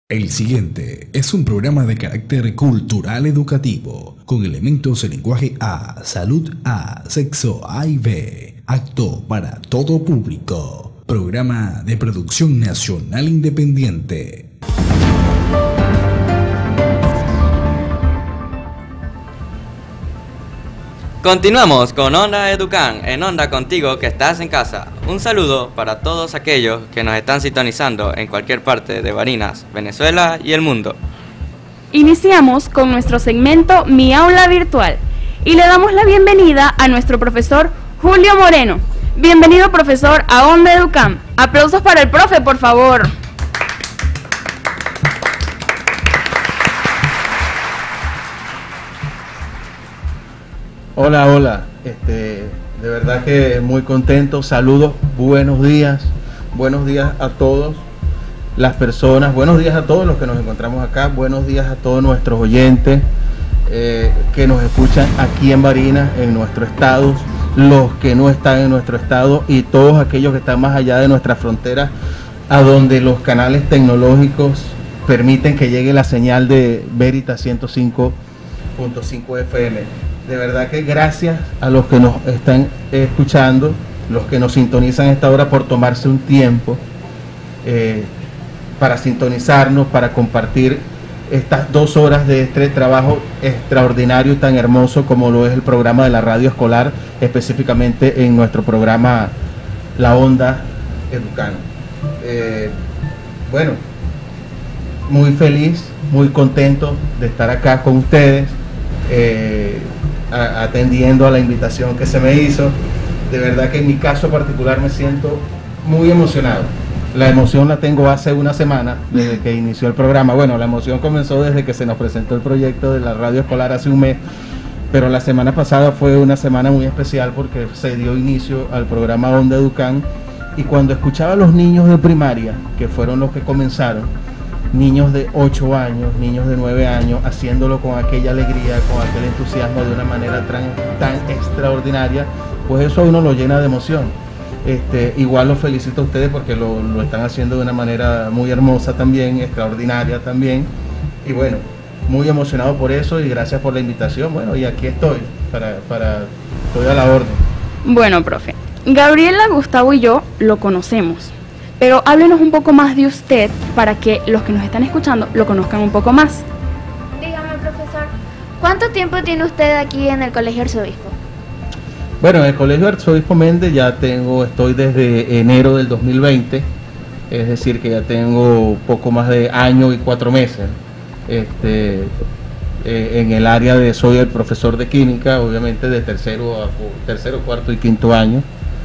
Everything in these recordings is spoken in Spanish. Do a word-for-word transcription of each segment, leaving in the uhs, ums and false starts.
El siguiente es un programa de carácter cultural educativo, con elementos de lenguaje A, salud A, sexo A y B, apto para todo público. Programa de producción nacional independiente. Continuamos con Onda Educan, en Onda contigo que estás en casa. Un saludo para todos aquellos que nos están sintonizando en cualquier parte de Barinas, Venezuela y el mundo. Iniciamos con nuestro segmento Mi Aula Virtual y le damos la bienvenida a nuestro profesor Julio Moreno. Bienvenido, profesor, a Onda Educan. Aplausos para el profe, por favor. Hola, hola, este, de verdad que muy contento, saludos, buenos días, buenos días a todos las personas, buenos días a todos los que nos encontramos acá, buenos días a todos nuestros oyentes eh, que nos escuchan aquí en Barinas, en nuestro estado, los que no están en nuestro estado y todos aquellos que están más allá de nuestra frontera, a donde los canales tecnológicos permiten que llegue la señal de Veritas ciento cinco punto cinco F M. De verdad que gracias a los que nos están escuchando, los que nos sintonizan a esta hora por tomarse un tiempo eh, para sintonizarnos, para compartir estas dos horas de este trabajo extraordinario y tan hermoso como lo es el programa de la radio escolar, específicamente en nuestro programa La Onda Educan. Eh, bueno, muy feliz, muy contento de estar acá con ustedes. Eh, atendiendo a la invitación que se me hizo. De verdad que en mi caso particular me siento muy emocionado. La emoción la tengo hace una semana, desde que inició el programa. Bueno, la emoción comenzó desde que se nos presentó el proyecto de la radio escolar hace un mes, pero la semana pasada fue una semana muy especial porque se dio inicio al programa Onda Educan, y cuando escuchaba a los niños de primaria, que fueron los que comenzaron, niños de ocho años, niños de nueve años, haciéndolo con aquella alegría, con aquel entusiasmo de una manera tan, tan extraordinaria, pues eso a uno lo llena de emoción. Este, igual los felicito a ustedes porque lo, lo están haciendo de una manera muy hermosa también, extraordinaria también, y bueno, muy emocionado por eso y gracias por la invitación. Bueno, y aquí estoy, para, para, estoy a la orden. Bueno, profe, Gabriela, Gustavo y yo lo conocemos. Pero háblenos un poco más de usted para que los que nos están escuchando lo conozcan un poco más. Dígame, profesor, ¿cuánto tiempo tiene usted aquí en el Colegio Arzobispo? Bueno, en el Colegio Arzobispo Méndez ya tengo, estoy desde enero del dos mil veinte, es decir que ya tengo poco más de año y cuatro meses. Este, eh, en el área de, soy el profesor de química, obviamente de tercero, a, tercero, cuarto y quinto año.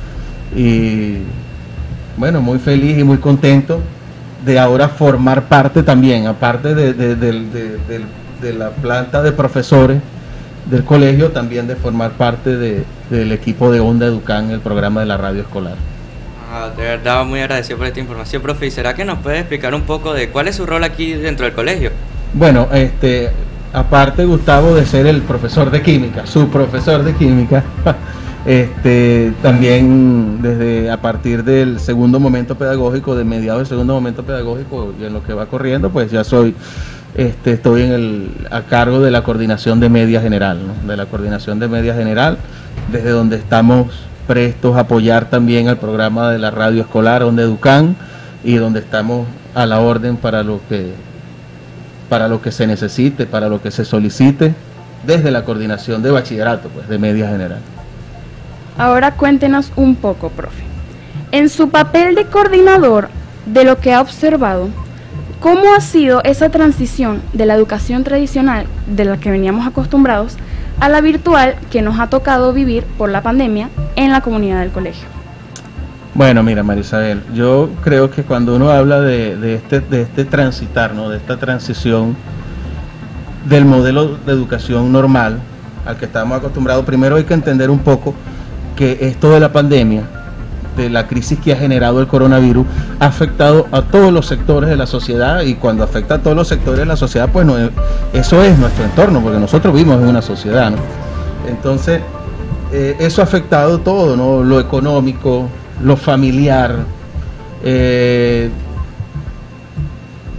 Y bueno, muy feliz y muy contento de ahora formar parte también, aparte de, de, de, de, de, de la planta de profesores del colegio, también de formar parte de, del equipo de Onda Educan, el programa de la radio escolar. Ah, de verdad, muy agradecido por esta información, profe. ¿Y será que nos puede explicar un poco de cuál es su rol aquí dentro del colegio? Bueno, este, aparte, Gustavo, de ser el profesor de química, su profesor de química, Este, también desde a partir del segundo momento pedagógico, de mediados del segundo momento pedagógico y en lo que va corriendo, pues ya soy, este, estoy en el, a cargo de la coordinación de media general, ¿no? De la coordinación de media general, desde donde estamos prestos a apoyar también al programa de la radio escolar Onda Educan y donde estamos a la orden para lo que, para lo que se necesite, para lo que se solicite, desde la coordinación de bachillerato, pues de media general. Ahora cuéntenos un poco, profe. En su papel de coordinador, de lo que ha observado, ¿cómo ha sido esa transición de la educación tradicional, de la que veníamos acostumbrados, a la virtual que nos ha tocado vivir por la pandemia en la comunidad del colegio? Bueno, mira, Marisabel, yo creo que cuando uno habla de, de, este, de este transitar, ¿no? De esta transición del modelo de educación normal al que estamos acostumbrados, primero hay que entender un poco que esto de la pandemia, de la crisis que ha generado el coronavirus, ha afectado a todos los sectores de la sociedad, y cuando afecta a todos los sectores de la sociedad, pues no, eso es nuestro entorno, porque nosotros vivimos en una sociedad, ¿no? Entonces, eh, eso ha afectado todo, ¿no? Lo económico, lo familiar, eh,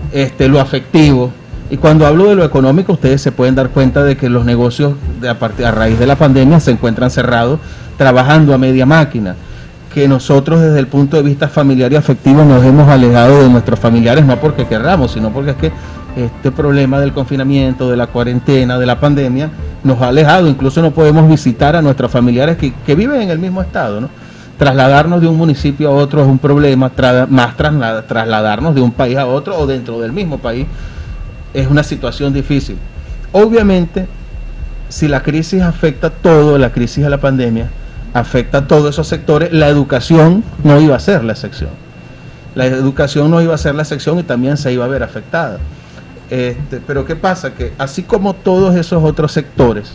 este, lo afectivo. Y cuando hablo de lo económico, ustedes se pueden dar cuenta de que los negocios de a, part- a raíz de la pandemia se encuentran cerrados, trabajando a media máquina, que nosotros desde el punto de vista familiar y afectivo nos hemos alejado de nuestros familiares, no porque querramos, sino porque es que este problema del confinamiento, de la cuarentena, de la pandemia, nos ha alejado. Incluso no podemos visitar a nuestros familiares que, que viven en el mismo estado, ¿no? Trasladarnos de un municipio a otro es un problema, tra- más traslad- trasladarnos de un país a otro o dentro del mismo país es una situación difícil. Obviamente, si la crisis afecta todo, la crisis de la pandemia afecta a todos esos sectores, la educación no iba a ser la excepción. La educación no iba a ser la excepción y también se iba a ver afectada. Este, pero ¿qué pasa? Que así como todos esos otros sectores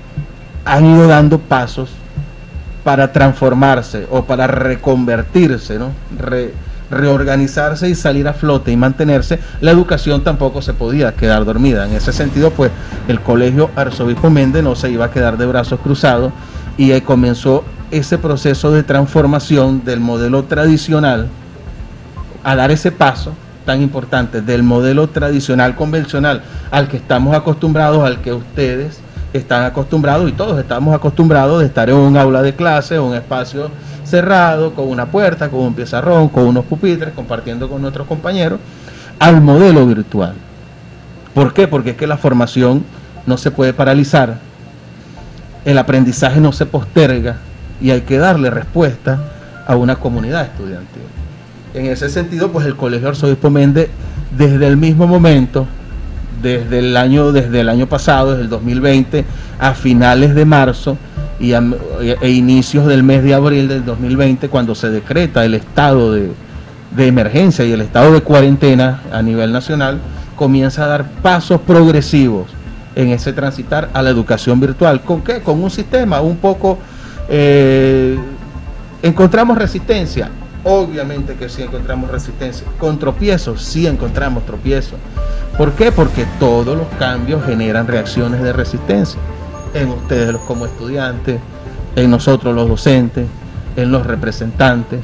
han ido dando pasos para transformarse o para reconvertirse, ¿no? Re, reorganizarse y salir a flote y mantenerse, la educación tampoco se podía quedar dormida. En ese sentido, pues, el Colegio Arzobispo Méndez no se iba a quedar de brazos cruzados y eh, comenzó ese proceso de transformación del modelo tradicional a dar ese paso tan importante del modelo tradicional convencional al que estamos acostumbrados, al que ustedes están acostumbrados y todos estamos acostumbrados de estar en un aula de clase, un espacio cerrado, con una puerta, con un pizarrón, con unos pupitres, compartiendo con nuestros compañeros, al modelo virtual. ¿Por qué? Porque es que la formación no se puede paralizar, el aprendizaje no se posterga y hay que darle respuesta a una comunidad estudiantil. En ese sentido, pues el Colegio Arzobispo Méndez, desde el mismo momento, desde el año, desde el año pasado, desde el dos mil veinte, a finales de marzo y a, e inicios del mes de abril del dos mil veinte, cuando se decreta el estado de, de emergencia y el estado de cuarentena a nivel nacional, comienza a dar pasos progresivos en ese transitar a la educación virtual. ¿Con qué? Con un sistema un poco... Eh, ¿encontramos resistencia? Obviamente que sí encontramos resistencia. Con tropiezos, sí encontramos tropiezos. ¿Por qué? Porque todos los cambios generan reacciones de resistencia. En ustedes los como estudiantes, en nosotros los docentes, en los representantes.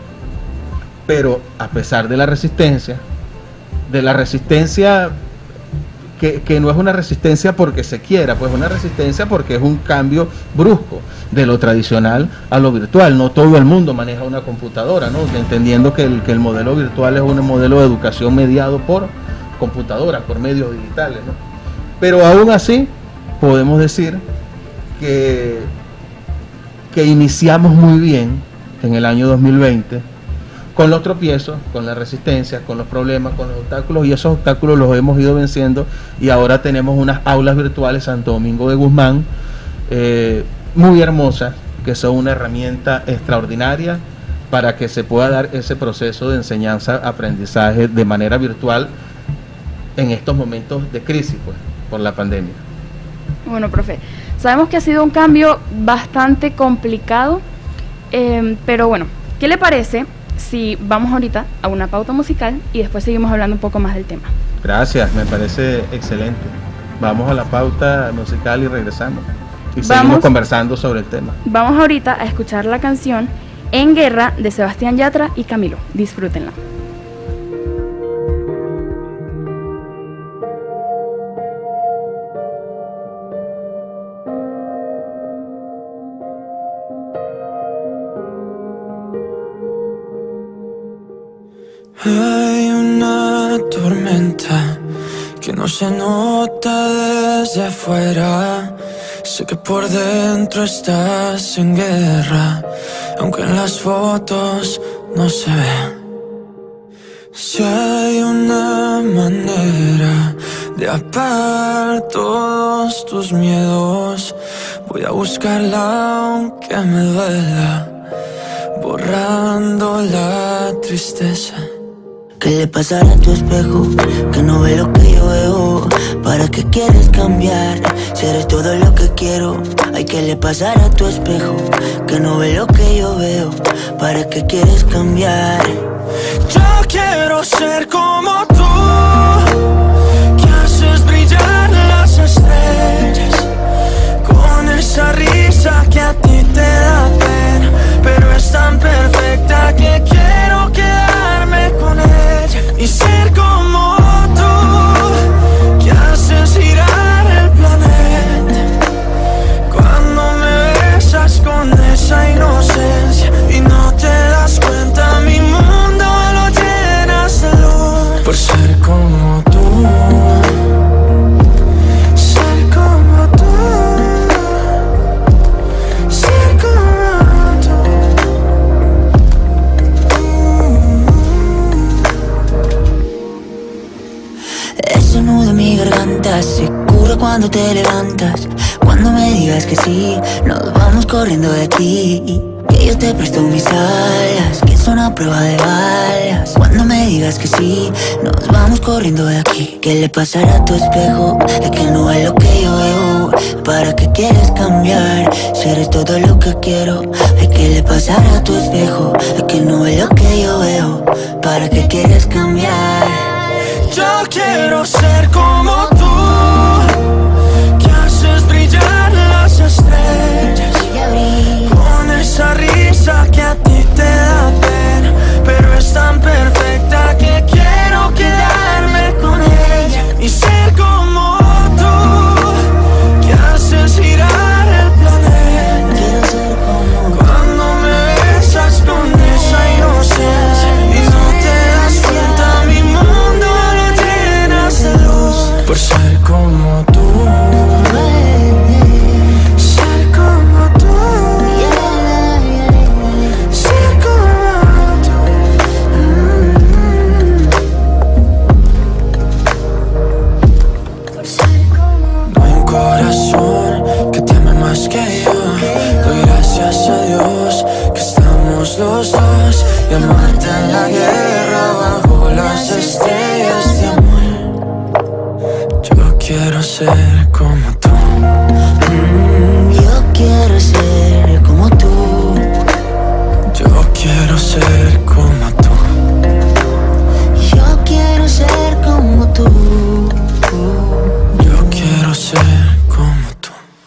Pero a pesar de la resistencia, de la resistencia que, que no es una resistencia porque se quiera, pues una resistencia porque es un cambio brusco de lo tradicional a lo virtual. No todo el mundo maneja una computadora, ¿no? Entendiendo que el, que el modelo virtual es un modelo de educación mediado por computadoras, por medios digitales, ¿no? Pero aún así podemos decir que, que iniciamos muy bien en el año dos mil veinte con los tropiezos, con las resistencias, con los problemas, con los obstáculos, y esos obstáculos los hemos ido venciendo y ahora tenemos unas aulas virtuales Santo Domingo de Guzmán eh, muy hermosas, que son una herramienta extraordinaria para que se pueda dar ese proceso de enseñanza-aprendizaje de manera virtual en estos momentos de crisis, pues, por la pandemia. Bueno, profe, sabemos que ha sido un cambio bastante complicado, eh, pero bueno, ¿qué le parece si vamos ahorita a una pauta musical y después seguimos hablando un poco más del tema? Gracias, me parece excelente. Vamos a la pauta musical y regresamos. Y Vamos. seguimos conversando sobre el tema. Vamos ahorita a escuchar la canción En Guerra de Sebastián Yatra y Camilo. Disfrútenla. Hay una tormenta que no se nota desde afuera. Sé que por dentro estás en guerra, aunque en las fotos no se ve. Si hay una manera de apagar todos tus miedos, voy a buscarla aunque me duela, borrando la tristeza. ¿Qué le pasará a tu espejo? Que no ve lo que yo veo. ¿Para qué quieres cambiar? Si eres todo lo que quiero. Ay, ¿qué le pasará a tu espejo? Que no ve lo que yo veo. ¿Para qué quieres cambiar? Yo quiero ser como tú, que haces brillar las estrellas, con esa risa que a ti te da pena, pero es tan perfecta que quiero quedarme con ella y ser como Ese nudo en mi garganta se cura cuando te levantas. Cuando me digas que sí, nos vamos corriendo de aquí. Que yo te presto mis alas, que son a prueba de balas. Cuando me digas que sí, nos vamos corriendo de aquí. ¿Qué le pasará a tu espejo? Es que no es lo que yo veo. ¿Para qué quieres cambiar? Si eres todo lo que quiero. ¿Ay, qué le pasará a tu espejo? Es que no es lo que yo veo. ¿Para qué quieres cambiar? Yo quiero ser como tú, que haces brillar las estrellas, con esa risa que a ti te da pena, pero es tan perfecta que quiero quedarme con ella. Y ser como tú, que haces girar el planeta. Quiero ser como Cuando me besas con esa inocencia y no te das cuenta, mi mundo lo llenas de luz. Por ser como tú, ser como tú, ser como tú. Por ser como tú. No hay un corazón que te ame más que yo. Doy gracias a Dios que estamos los dos. Y amarte en la guerra bajo las estrellas de amor. Yo quiero ser como tú. Mm, yo quiero ser como tú. Yo quiero ser como tú. Yo quiero ser como tú. Yo quiero ser como tú.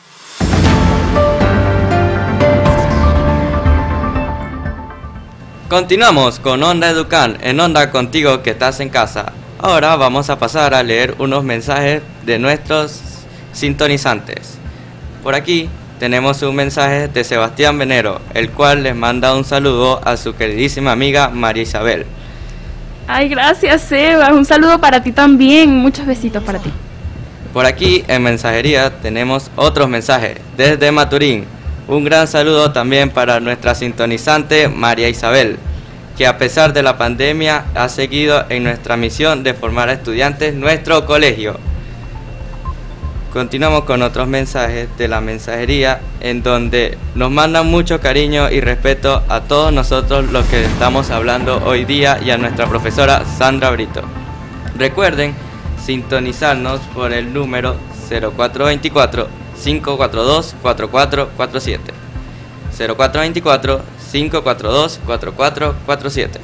Continuamos con Onda Educan, en Onda contigo que estás en casa. Ahora vamos a pasar a leer unos mensajes de nuestros sintonizantes. Por aquí tenemos un mensaje de Sebastián Venero, el cual les manda un saludo a su queridísima amiga María Isabel. Ay, gracias, Seba. Un saludo para ti también. Muchos besitos para ti. Por aquí en mensajería tenemos otros mensajes desde Maturín. Un gran saludo también para nuestra sintonizante María Isabel, que a pesar de la pandemia ha seguido en nuestra misión de formar a estudiantes en nuestro colegio. Continuamos con otros mensajes de la mensajería, en donde nos mandan mucho cariño y respeto a todos nosotros los que estamos hablando hoy día y a nuestra profesora Sandra Brito. Recuerden sintonizarnos por el número cero cuatro veinticuatro, cinco cuatro dos, cuatro cuatro cuatro siete. cero cuatro veinticuatro, cinco cuatro dos, cuatro cuatro cuatro siete.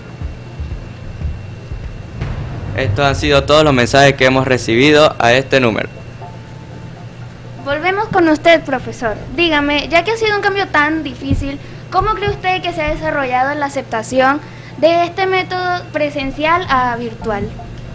Estos han sido todos los mensajes que hemos recibido a este número. Volvemos con usted, profesor. Dígame, ya que ha sido un cambio tan difícil, ¿cómo cree usted que se ha desarrollado la aceptación de este método presencial a virtual?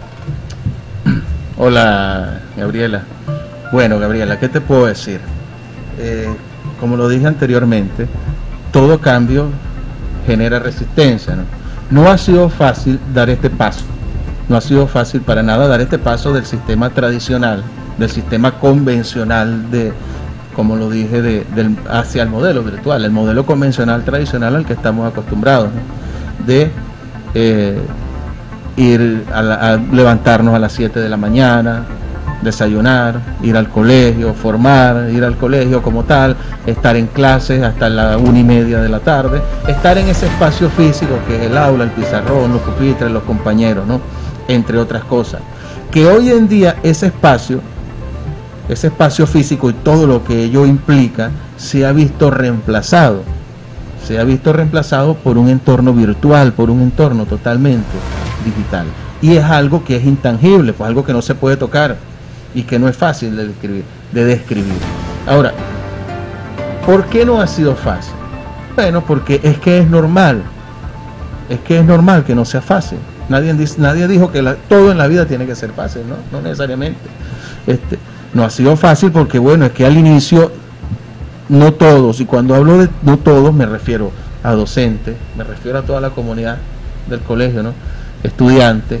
Hola, Gabriela. Bueno, Gabriela, ¿qué te puedo decir? Eh, como lo dije anteriormente, todo cambio genera resistencia, ¿no? No ha sido fácil dar este paso, no ha sido fácil para nada dar este paso del sistema tradicional, del sistema convencional, de, como lo dije, de, del, hacia el modelo virtual, el modelo convencional tradicional al que estamos acostumbrados, ¿no? De eh, ir a, la, a levantarnos a las siete de la mañana, desayunar, ir al colegio, formar, ir al colegio como tal, estar en clases hasta la una y media de la tarde, estar en ese espacio físico que es el aula, el pizarrón, los pupitres, los compañeros, ¿no? Entre otras cosas. Que hoy en día ese espacio, ese espacio físico y todo lo que ello implica, se ha visto reemplazado, se ha visto reemplazado por un entorno virtual, por un entorno totalmente digital. Y es algo que es intangible, pues algo que no se puede tocar y que no es fácil de describir, de describir. Ahora, ¿por qué no ha sido fácil? Bueno, porque es que es normal, es que es normal que no sea fácil. Nadie, nadie dijo que la, todo en la vida tiene que ser fácil, ¿no? No necesariamente. Este, no ha sido fácil porque, bueno, es que al inicio, no todos, y cuando hablo de no todos me refiero a docentes, me refiero a toda la comunidad del colegio, ¿no? Estudiantes,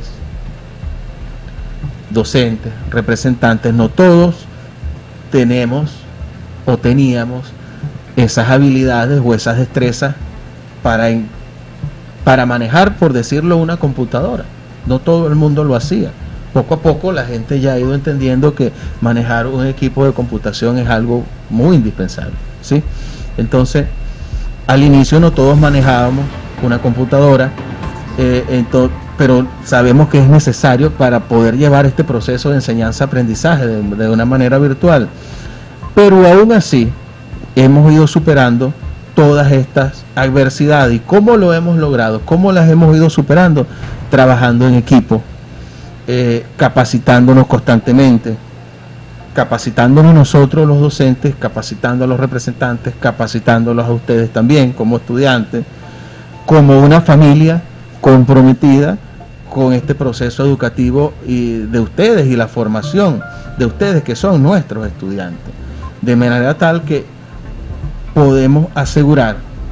docentes, representantes, no todos tenemos o teníamos esas habilidades o esas destrezas para, para manejar, por decirlo, una computadora. No todo el mundo lo hacía. poco a poco la gente ya ha ido entendiendo que manejar un equipo de computación es algo muy indispensable, ¿sí? Entonces, al inicio no todos manejábamos una computadora, eh, entonces, pero sabemos que es necesario para poder llevar este proceso de enseñanza-aprendizaje de, de una manera virtual. Pero aún así, hemos ido superando todas estas adversidades. ¿Y cómo lo hemos logrado? ¿Cómo las hemos ido superando? Trabajando en equipo, eh, capacitándonos constantemente, capacitándonos nosotros los docentes, capacitando a los representantes, capacitándolos a ustedes también como estudiantes, como una familia comprometida con este proceso educativo y de ustedes y la formación de ustedes que son nuestros estudiantes, de manera tal que podemos asegurar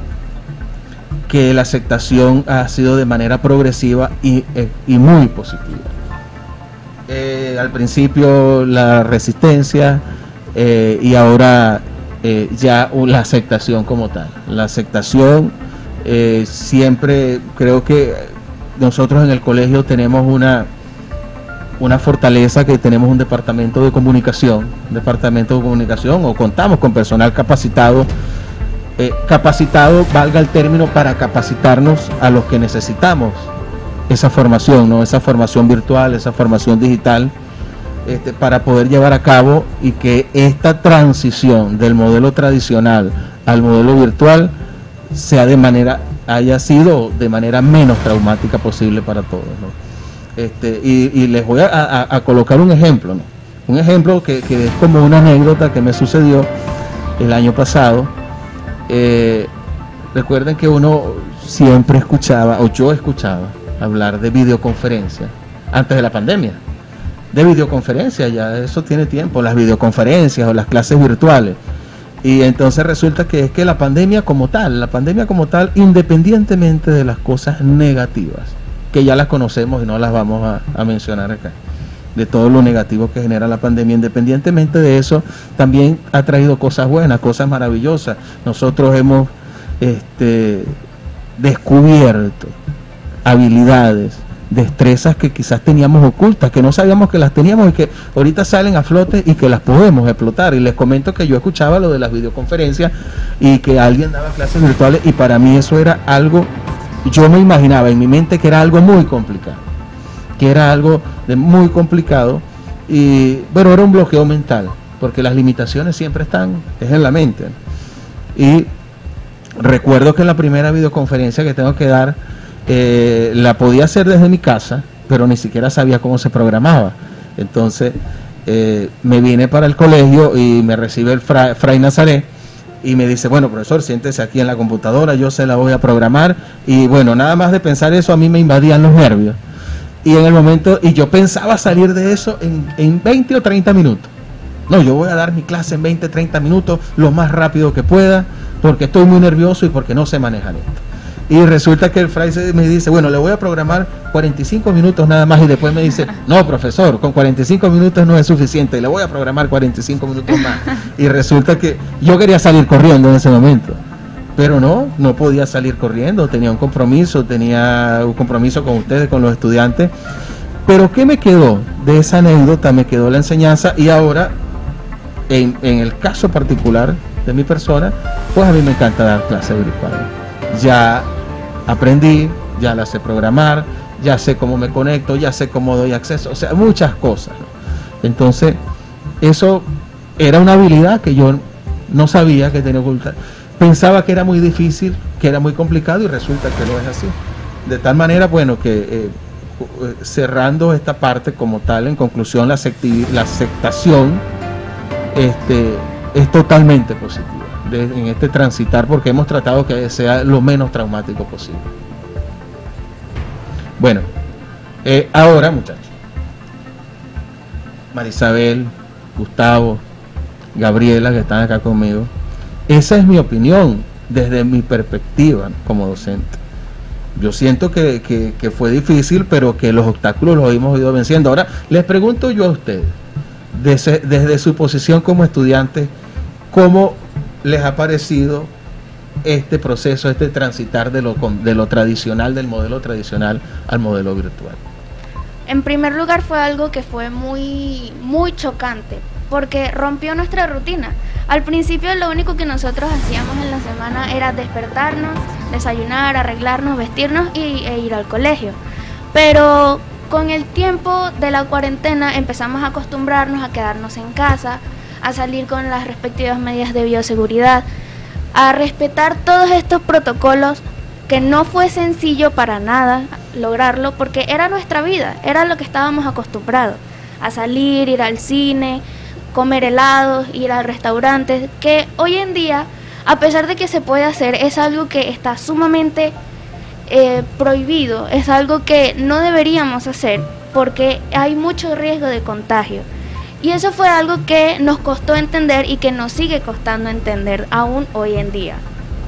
que la aceptación ha sido de manera progresiva y, y muy positiva. Eh, al principio la resistencia eh, y ahora eh, ya la aceptación como tal. La aceptación eh, siempre creo que nosotros en el colegio tenemos una una fortaleza, que tenemos un departamento de comunicación, departamento de comunicación o contamos con personal capacitado, eh, capacitado, valga el término, para capacitarnos a los que necesitamos esa formación, ¿no? Esa formación virtual, esa formación digital, este, para poder llevar a cabo y que esta transición del modelo tradicional al modelo virtual sea de manera, haya sido de manera menos traumática posible para todos, ¿no? Este, y, y les voy a, a, a colocar un ejemplo, ¿no? Un ejemplo que, que es como una anécdota que me sucedió el año pasado. Eh, recuerden que uno siempre escuchaba, o yo escuchaba, hablar de videoconferencia antes de la pandemia. De videoconferencia, ya eso tiene tiempo, las videoconferencias o las clases virtuales. Y entonces resulta que es que la pandemia como tal, la pandemia como tal, independientemente de las cosas negativas, que ya las conocemos y no las vamos a, a mencionar acá, de todo lo negativo que genera la pandemia, independientemente de eso, también ha traído cosas buenas, cosas maravillosas. Nosotros hemos este, descubierto habilidades, destrezas que quizás teníamos ocultas, que no sabíamos que las teníamos y que ahorita salen a flote y que las podemos explotar. Y les comento que yo escuchaba lo de las videoconferencias y que alguien daba clases virtuales, y para mí eso era algo, yo me imaginaba en mi mente que era algo muy complicado, que era algo de muy complicado, y bueno, era un bloqueo mental, porque las limitaciones siempre están, es en la mente. Y recuerdo que la primera videoconferencia que tengo que dar, eh, la podía hacer desde mi casa, pero ni siquiera sabía cómo se programaba. Entonces eh, me vine para el colegio y me recibe el fra, Fray Nazaret, y me dice, bueno, profesor, siéntese aquí en la computadora, yo se la voy a programar. Y bueno, nada más de pensar eso a mí me invadían los nervios. Y en el momento, y yo pensaba salir de eso en, en veinte o treinta minutos. No, yo voy a dar mi clase en veinte, treinta minutos, lo más rápido que pueda, porque estoy muy nervioso y porque no sé manejar esto. Y resulta que el fray me dice, bueno, le voy a programar cuarenta y cinco minutos nada más, y después me dice, no, profesor, con cuarenta y cinco minutos no es suficiente, le voy a programar cuarenta y cinco minutos más. Y resulta que yo quería salir corriendo en ese momento, pero no, no podía salir corriendo, tenía un compromiso, tenía un compromiso con ustedes, con los estudiantes. Pero ¿qué me quedó de esa anécdota? Me quedó la enseñanza, y ahora, en, en el caso particular de mi persona, pues a mí me encanta dar clases virtuales. Ya aprendí, ya la sé programar, ya sé cómo me conecto, ya sé cómo doy acceso, o sea, muchas cosas, ¿no? Entonces, eso era una habilidad que yo no sabía que tenía oculta. Pensaba que era muy difícil, que era muy complicado, y resulta que no es así. De tal manera, bueno, que eh, cerrando esta parte como tal, en conclusión, la, acepti- la aceptación este, es totalmente positiva de, en este transitar, porque hemos tratado que sea lo menos traumático posible. Bueno, eh, ahora, muchachos, Marisabel, Gustavo, Gabriela, que están acá conmigo, esa es mi opinión desde mi perspectiva como docente. Yo siento que, que, que fue difícil, pero que los obstáculos los hemos ido venciendo. Ahora, les pregunto yo a ustedes, desde, desde su posición como estudiantes, ¿cómo les ha parecido este proceso, este transitar de lo, de lo tradicional, del modelo tradicional al modelo virtual? En primer lugar fue algo que fue muy, muy chocante, porque rompió nuestra rutina. Al principio lo único que nosotros hacíamos en la semana era despertarnos, desayunar, arreglarnos, vestirnos y, e ir al colegio. Pero con el tiempo de la cuarentena empezamos a acostumbrarnos a quedarnos en casa, a salir con las respectivas medidas de bioseguridad, a respetar todos estos protocolos, que no fue sencillo para nada lograrlo porque era nuestra vida, era lo que estábamos acostumbrados, a salir, ir al cine, comer helados, ir a restaurantes, que hoy en día, a pesar de que se puede hacer, es algo que está sumamente eh, prohibido, es algo que no deberíamos hacer porque hay mucho riesgo de contagio. Y eso fue algo que nos costó entender y que nos sigue costando entender aún hoy en día.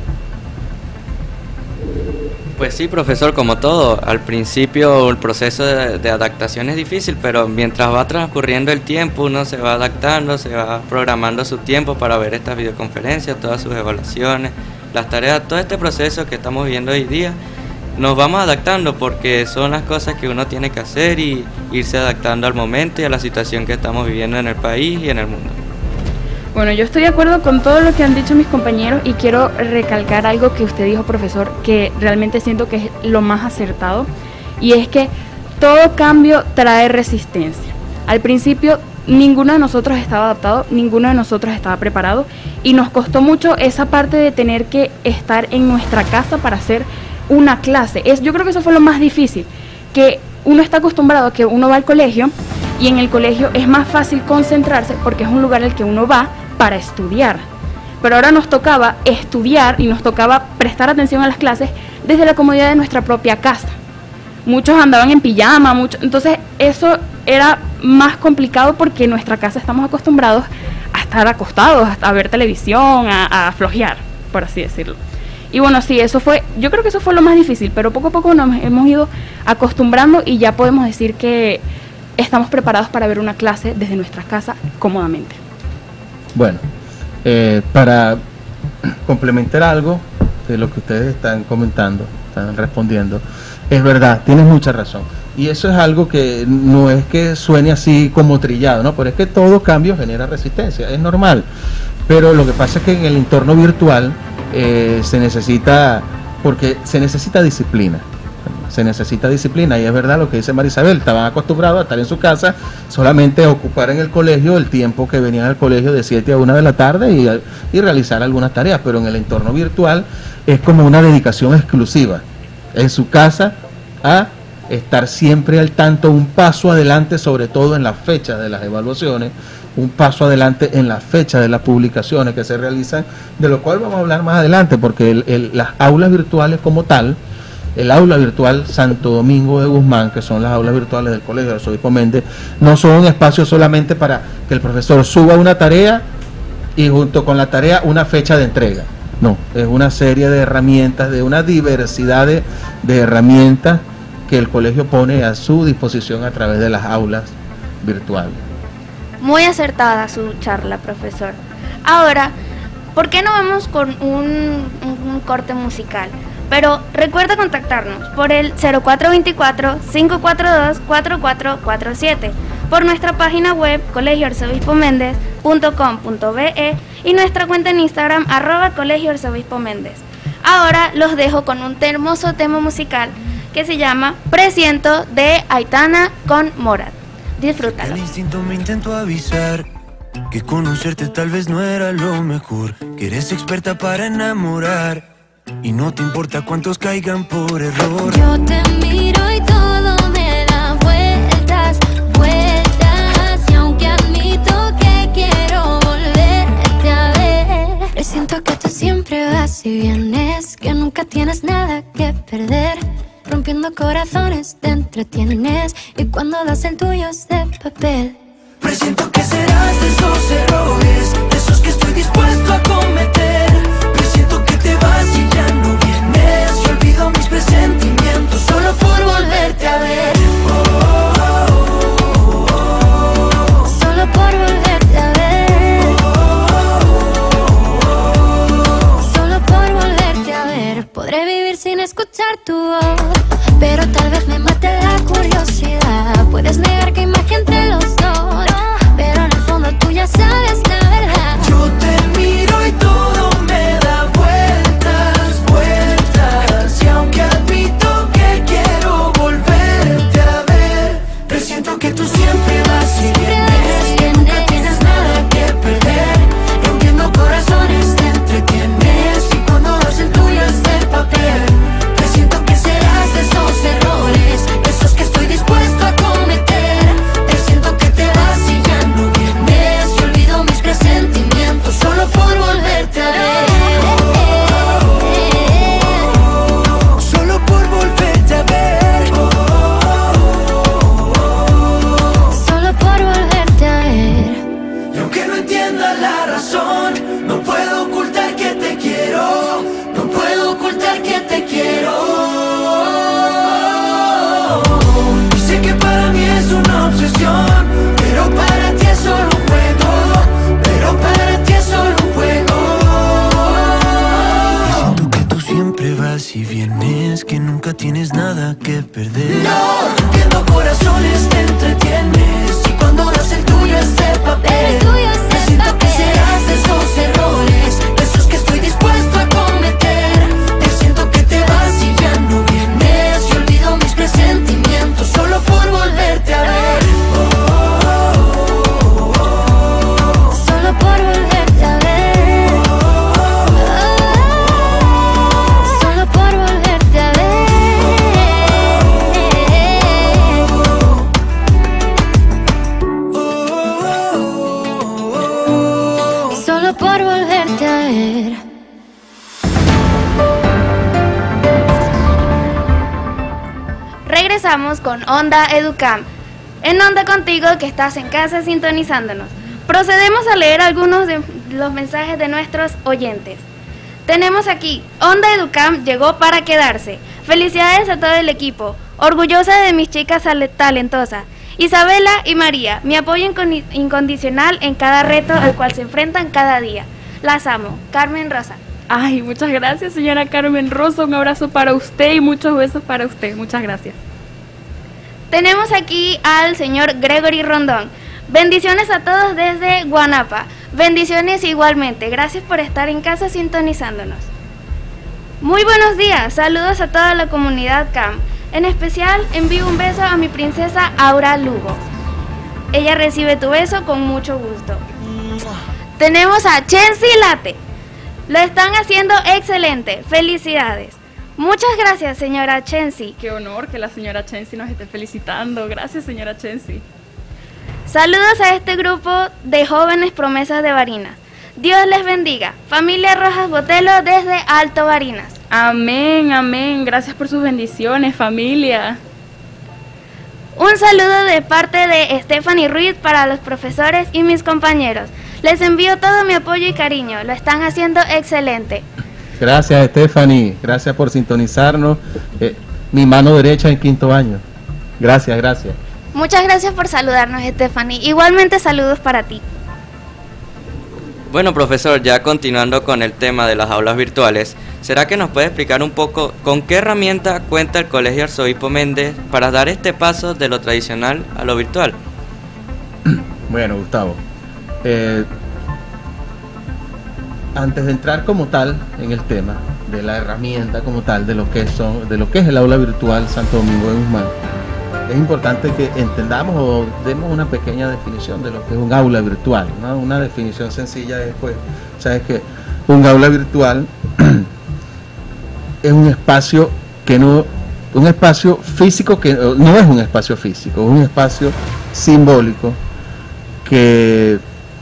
Pues sí, profesor, como todo, al principio el proceso de, de adaptación es difícil, pero mientras va transcurriendo el tiempo uno se va adaptando, se va programando su tiempo para ver estas videoconferencias, todas sus evaluaciones, las tareas, todo este proceso que estamos viviendo hoy día, nos vamos adaptando porque son las cosas que uno tiene que hacer y irse adaptando al momento y a la situación que estamos viviendo en el país y en el mundo. Bueno, yo estoy de acuerdo con todo lo que han dicho mis compañeros y quiero recalcar algo que usted dijo, profesor, que realmente siento que es lo más acertado, y es que todo cambio trae resistencia. Al principio ninguno de nosotros estaba adaptado, ninguno de nosotros estaba preparado y nos costó mucho esa parte de tener que estar en nuestra casa para hacer una clase. Es, yo creo que eso fue lo más difícil, que uno está acostumbrado a que uno va al colegio y en el colegio es más fácil concentrarse porque es un lugar al que uno va para estudiar. Pero ahora nos tocaba estudiar y nos tocaba prestar atención a las clases desde la comodidad de nuestra propia casa. Muchos andaban en pijama, muchos, entonces eso era más complicado porque en nuestra casa estamos acostumbrados a estar acostados, a ver televisión, a, a flojear, por así decirlo. Y bueno, sí, eso fue, yo creo que eso fue lo más difícil, pero poco a poco nos hemos ido acostumbrando y ya podemos decir que estamos preparados para ver una clase desde nuestra casa cómodamente. Bueno, eh, para complementar algo de lo que ustedes están comentando, están respondiendo, es verdad, tienes mucha razón. Y eso es algo que no es que suene así como trillado, ¿no? Pero es que todo cambio genera resistencia, es normal. Pero lo que pasa es que en el entorno virtual eh, se necesita, porque se necesita disciplina. Se necesita disciplina y es verdad lo que dice Marisabel, estaban acostumbrados a estar en su casa, solamente a ocupar en el colegio el tiempo que venían al colegio de siete a una de la tarde y, y realizar algunas tareas, pero en el entorno virtual es como una dedicación exclusiva en su casa a estar siempre al tanto, un paso adelante, sobre todo en la fecha de las evaluaciones, un paso adelante en la fecha de las publicaciones que se realizan, de lo cual vamos a hablar más adelante, porque el, el, las aulas virtuales como tal, el aula virtual Santo Domingo de Guzmán, que son las aulas virtuales del Colegio Arzobispo Méndez, no son un espacio solamente para que el profesor suba una tarea y junto con la tarea una fecha de entrega. No, es una serie de herramientas, de una diversidad de, de herramientas que el colegio pone a su disposición a través de las aulas virtuales. Muy acertada su charla, profesor. Ahora, ¿por qué no vamos con un, un, un corte musical? Pero recuerda contactarnos por el cero cuatro dos cuatro, cinco cuatro dos, cuatro cuatro cuatro siete, por nuestra página web colegio arzobispo méndez punto com punto be y nuestra cuenta en Instagram arroba colegio arzobispo méndez. Ahora los dejo con un hermoso tema musical que se llama Presiento de Aitana con Morat. Disfrútalo. El instinto me intentó avisar que conocerte tal vez no era lo mejor, que eres experta para enamorar y no te importa cuántos caigan por error. Yo te miro y todo me da vueltas, vueltas, y aunque admito que quiero volverte a ver, presiento que tú siempre vas y vienes, que nunca tienes nada que perder. Rompiendo corazones te entretienes y cuando das el tuyo es de papel. Presiento que serás de esos errores, de esos que estoy dispuesto a cometer. Presiento que te vas y ya no vienes. Yo olvido mis presentimientos solo por volverte a ver. Oh, oh, oh, oh, oh. Solo por volverte a ver. Oh, oh, oh, oh. Solo por volverte a ver. Podré vivir sin escuchar tu voz, pero tal vez me mate la curiosidad. que perder. No, rompiendo corazones te entretienes, y cuando das el tuyo es de papel. Me siento que serás de esos errores, de esos que estoy dispuesto a cometer. Te siento que te vas y ya no vienes, y olvido mis presentimientos solo por volverte a ver. Solo por volverte a ver. Solo por volverte a ver. Solo por volverte a ver. Regresamos con Onda Educam. En Onda contigo, que estás en casa sintonizándonos. Procedemos a leer algunos de los mensajes de nuestros oyentes. Tenemos aquí: Onda Educam llegó para quedarse. Felicidades a todo el equipo. Orgullosa de mis chicas talentosas. Isabela y María, mi apoyo incon- incondicional en cada reto al cual se enfrentan cada día. Las amo. Carmen Rosa. Ay, muchas gracias, señora Carmen Rosa. Un abrazo para usted y muchos besos para usted. Muchas gracias. Tenemos aquí al señor Gregory Rondón. Bendiciones a todos desde Guanapa. Bendiciones igualmente. Gracias por estar en casa sintonizándonos. Muy buenos días. Saludos a toda la comunidad C A M. En especial envío un beso a mi princesa Aura Lugo. Ella recibe tu beso con mucho gusto. Tenemos a Chensi Late. Lo están haciendo excelente. Felicidades. Muchas gracias, señora Chensi. Qué honor que la señora Chensi nos esté felicitando. Gracias, señora Chensi. Saludos a este grupo de jóvenes promesas de Barinas. Dios les bendiga. Familia Rojas Botelo desde Alto Barinas. Amén, amén. Gracias por sus bendiciones, familia. Un saludo de parte de Stephanie Ruiz para los profesores y mis compañeros. Les envío todo mi apoyo y cariño. Lo están haciendo excelente. Gracias, Stephanie. Gracias por sintonizarnos. Eh, mi mano derecha en quinto año. Gracias, gracias. Muchas gracias por saludarnos, Stephanie. Igualmente saludos para ti. Bueno, profesor, ya continuando con el tema de las aulas virtuales, ¿será que nos puede explicar un poco con qué herramienta cuenta el Colegio Arzobispo Méndez para dar este paso de lo tradicional a lo virtual? Bueno, Gustavo, eh, antes de entrar como tal en el tema de la herramienta como tal de lo que son, de lo que es el aula virtual Santo Domingo de Guzmán, es importante que entendamos o demos una pequeña definición de lo que es un aula virtual, ¿no? Una definición sencilla es, pues, sabes que un aula virtual es un espacio que no, un espacio físico que no es un espacio físico, es un espacio simbólico que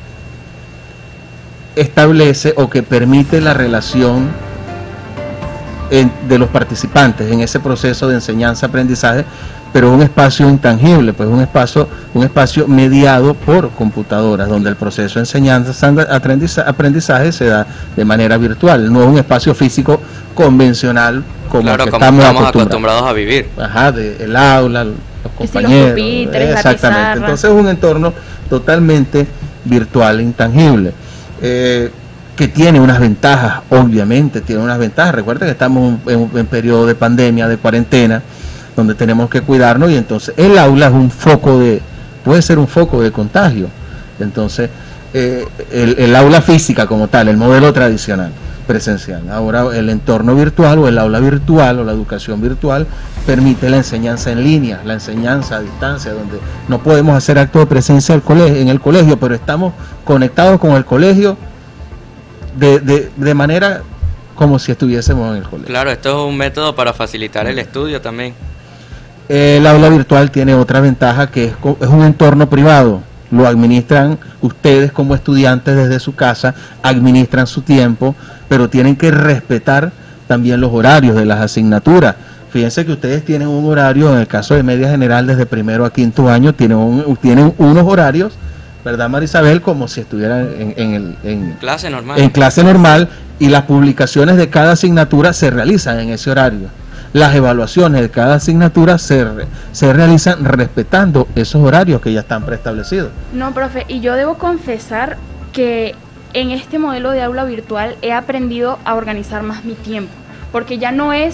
establece o que permite la relación en, de los participantes en ese proceso de enseñanza-aprendizaje, pero un espacio intangible, pues un espacio, un espacio mediado por computadoras, donde el proceso de enseñanza-aprendizaje se da de manera virtual, no es un espacio físico convencional como, claro, que como estamos, estamos acostumbrados. acostumbrados a vivir. Ajá, de, el aula, los compañeros. Sí, los pupitres, la exactamente. pizarra. Entonces es un entorno totalmente virtual, intangible. Eh, que tiene unas ventajas, obviamente tiene unas ventajas. Recuerda que estamos en un, en periodo de pandemia, de cuarentena, donde tenemos que cuidarnos, y entonces el aula es un foco de, puede ser un foco de contagio. Entonces, eh, el, el aula física como tal, el modelo tradicional, presencial. Ahora el entorno virtual o el aula virtual o la educación virtual permite la enseñanza en línea, la enseñanza a distancia, donde no podemos hacer acto de presencia al colegio, en el colegio, pero estamos conectados con el colegio de, de, de manera como si estuviésemos en el colegio. Claro, esto es un método para facilitar el estudio también. El aula virtual tiene otra ventaja, que es, es un entorno privado. Lo administran ustedes como estudiantes desde su casa, administran su tiempo, pero tienen que respetar también los horarios de las asignaturas. Fíjense que ustedes tienen un horario, en el caso de media general, desde primero a quinto año, tienen, un, tienen unos horarios, ¿verdad, Marisabel? Como si estuvieran en, en, el, en, clase normal. en clase normal, y las publicaciones de cada asignatura se realizan en ese horario. Las evaluaciones de cada asignatura se, se realizan respetando esos horarios que ya están preestablecidos. No, profe, y yo debo confesar que en este modelo de aula virtual he aprendido a organizar más mi tiempo, porque ya no es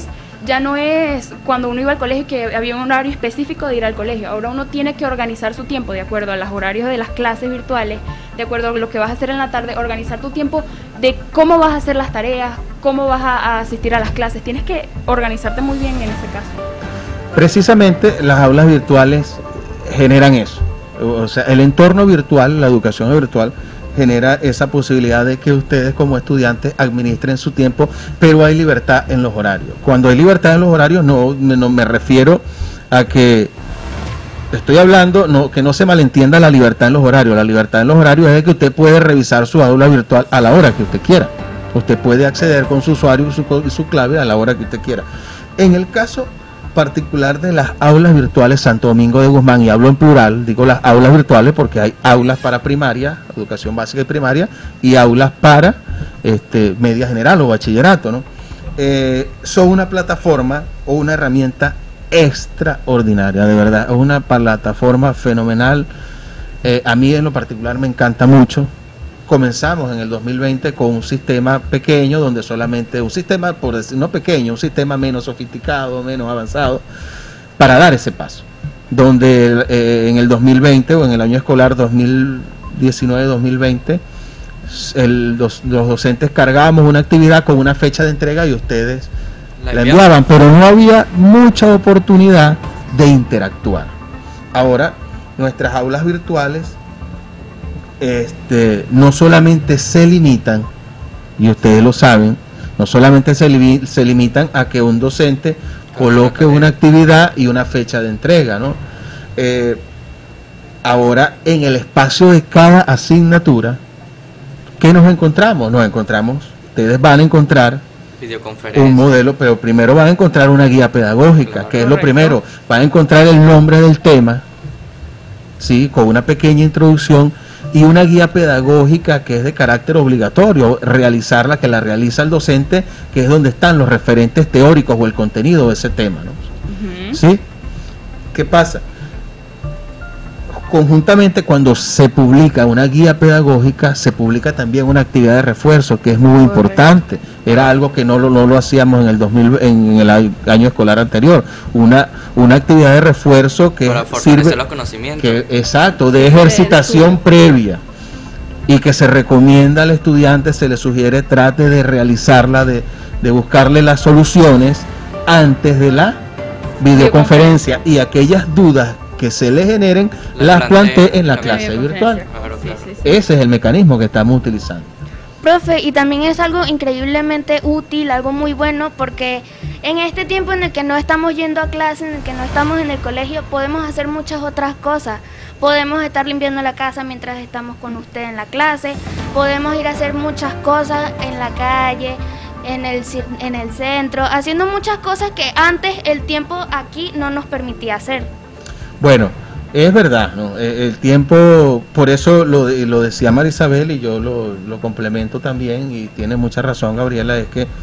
ya no es cuando uno iba al colegio que había un horario específico de ir al colegio. Ahora uno tiene que organizar su tiempo de acuerdo a los horarios de las clases virtuales, de acuerdo a lo que vas a hacer en la tarde, organizar tu tiempo de cómo vas a hacer las tareas, cómo vas a, a asistir a las clases. Tienes que organizarte muy bien en ese caso. Precisamente las aulas virtuales generan eso. O sea, el entorno virtual, la educación virtual, genera esa posibilidad de que ustedes como estudiantes administren su tiempo, pero hay libertad en los horarios. Cuando hay libertad en los horarios, no, no me refiero a que estoy hablando, no, que no se malentienda la libertad en los horarios. La libertad en los horarios es de que usted puede revisar su aula virtual a la hora que usted quiera. Usted puede acceder con su usuario y su, y su clave a la hora que usted quiera. En el caso particular de las aulas virtuales Santo Domingo de Guzmán, y hablo en plural, digo las aulas virtuales porque hay aulas para primaria, educación básica y primaria, y aulas para este, media general o bachillerato, ¿no? Eh, son una plataforma o una herramienta extraordinaria, de verdad, es una plataforma fenomenal. Eh, a mí en lo particular me encanta mucho. Comenzamos en el dos mil veinte con un sistema pequeño, donde solamente, un sistema, por decir, no pequeño, un sistema menos sofisticado, menos avanzado, para dar ese paso. Donde eh, en el dos mil veinte o en el año escolar dos mil diecinueve dos mil veinte, el, los, los docentes cargábamos una actividad con una fecha de entrega y ustedes la, la enviaban, pero no había mucha oportunidad de interactuar. Ahora, nuestras aulas virtuales Este, no solamente se limitan, y ustedes lo saben, no solamente se, li se limitan a que un docente coloque una actividad y una fecha de entrega, ¿no? Eh, ahora, en el espacio de cada asignatura, ¿qué nos encontramos? Nos encontramos, ustedes van a encontrar un modelo, pero primero van a encontrar una guía pedagógica, claro, que es lo primero. Van a encontrar el nombre del tema, ¿sí? Con una pequeña introducción, y una guía pedagógica que es de carácter obligatorio realizarla, que la realiza el docente, que es donde están los referentes teóricos o el contenido de ese tema, ¿no? Uh-huh. ¿Sí? ¿Qué pasa? Conjuntamente, cuando se publica una guía pedagógica, se publica también una actividad de refuerzo, que es muy Correcto. importante. Era algo que no lo, no lo hacíamos en el dos mil, en el año escolar anterior. Una una actividad de refuerzo que para fortalecer sirve, los conocimientos. Que, exacto, de ejercitación previa, y que se recomienda al estudiante, se le sugiere trate de realizarla, de, de buscarle las soluciones antes de la videoconferencia, y aquellas dudas que se le generen las, las plantee en la clase virtual. Claro, claro. Sí, sí, sí. Ese es el mecanismo que estamos utilizando. Profe, y también es algo increíblemente útil, algo muy bueno, porque en este tiempo en el que no estamos yendo a clase, en el que no estamos en el colegio, podemos hacer muchas otras cosas. Podemos estar limpiando la casa mientras estamos con usted en la clase, podemos ir a hacer muchas cosas en la calle, en el, en el centro, haciendo muchas cosas que antes el tiempo aquí no nos permitía hacer. Bueno, es verdad, ¿no? El tiempo, por eso lo, lo decía Marisabel, y yo lo, lo complemento también, y tiene mucha razón Gabriela, es que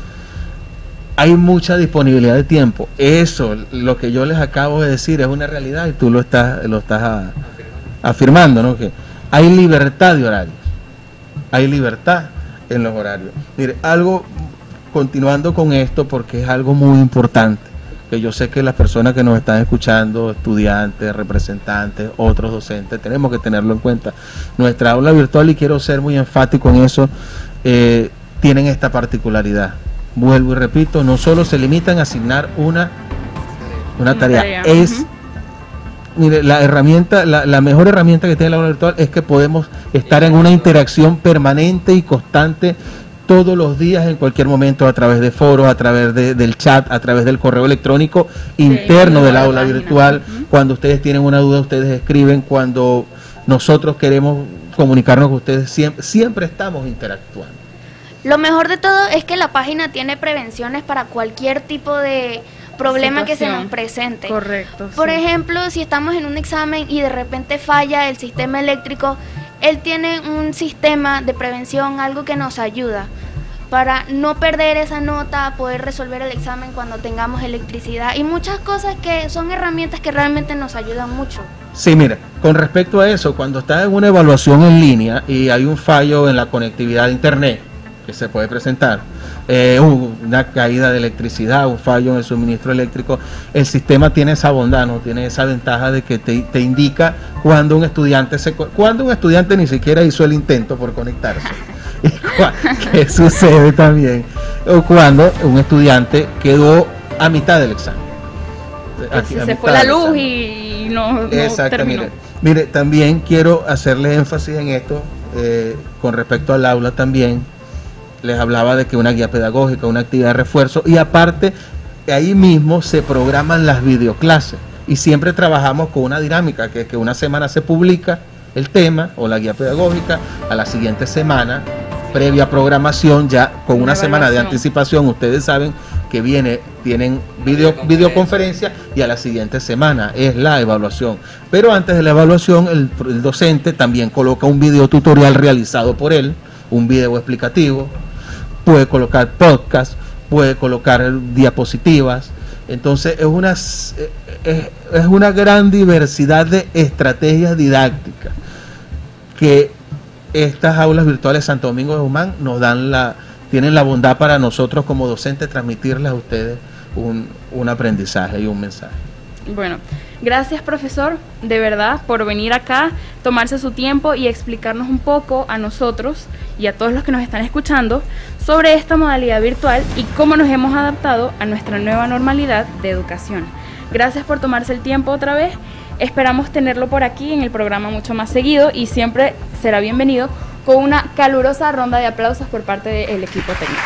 hay mucha disponibilidad de tiempo. Eso, lo que yo les acabo de decir, es una realidad, y tú lo estás, lo estás a, afirmando, ¿no? Que hay libertad de horarios, hay libertad en los horarios. Mire, algo, continuando con esto, porque es algo muy importante, que yo sé que las personas que nos están escuchando, estudiantes, representantes, otros docentes, tenemos que tenerlo en cuenta. Nuestra aula virtual, y quiero ser muy enfático en eso, eh, tienen esta particularidad. Vuelvo y repito, no solo se limitan a asignar una, una tarea, tarea. es, uh-huh. mire, la herramienta, la, la mejor herramienta que tiene la aula virtual es que podemos estar en una interacción permanente y constante todos los días, en cualquier momento, a través de foros, a través de, del chat, a través del correo electrónico interno sí, del aula virtual. Uh-huh. Cuando ustedes tienen una duda, ustedes escriben. Cuando nosotros queremos comunicarnos con ustedes, siempre, siempre estamos interactuando. Lo mejor de todo es que la página tiene prevenciones para cualquier tipo de problema situación que se nos presente. Correcto. Por sí. ejemplo, si estamos en un examen y de repente falla el sistema eléctrico, él tiene un sistema de prevención, algo que nos ayuda para no perder esa nota, poder resolver el examen cuando tengamos electricidad, y muchas cosas que son herramientas que realmente nos ayudan mucho. Sí, mira, con respecto a eso, cuando está en una evaluación en línea y hay un fallo en la conectividad de internet que se puede presentar, eh, una caída de electricidad, un fallo en el suministro eléctrico, el sistema tiene esa bondad, ¿no? Tiene esa ventaja de que te, te indica cuando un estudiante se, cuando un estudiante ni siquiera hizo el intento por conectarse. Y qué sucede también, o cuando un estudiante quedó a mitad del examen. Aquí, se fue la luz y no, no terminó. Mire, mire, también quiero hacerle énfasis en esto, eh, con respecto al aula también. Les hablaba de que una guía pedagógica, una actividad de refuerzo, y aparte, ahí mismo se programan las videoclases, y siempre trabajamos con una dinámica, que es que una semana se publica el tema o la guía pedagógica, a la siguiente semana, previa programación, ya con una semana de anticipación, ustedes saben que viene, tienen video, videoconferencia, y a la siguiente semana es la evaluación. Pero antes de la evaluación, el, el docente también coloca un video tutorial realizado por él, un video explicativo, puede colocar podcast, puede colocar diapositivas. Entonces es una, es, es una gran diversidad de estrategias didácticas que estas aulas virtuales Santo Domingo de Guzmán nos dan la, tienen la bondad para nosotros como docentes transmitirles a ustedes un, un aprendizaje y un mensaje. Bueno, gracias profesor, de verdad, por venir acá, tomarse su tiempo y explicarnos un poco a nosotros y a todos los que nos están escuchando sobre esta modalidad virtual y cómo nos hemos adaptado a nuestra nueva normalidad de educación. Gracias por tomarse el tiempo otra vez. Esperamos tenerlo por aquí en el programa mucho más seguido y siempre será bienvenido con una calurosa ronda de aplausos por parte del equipo técnico.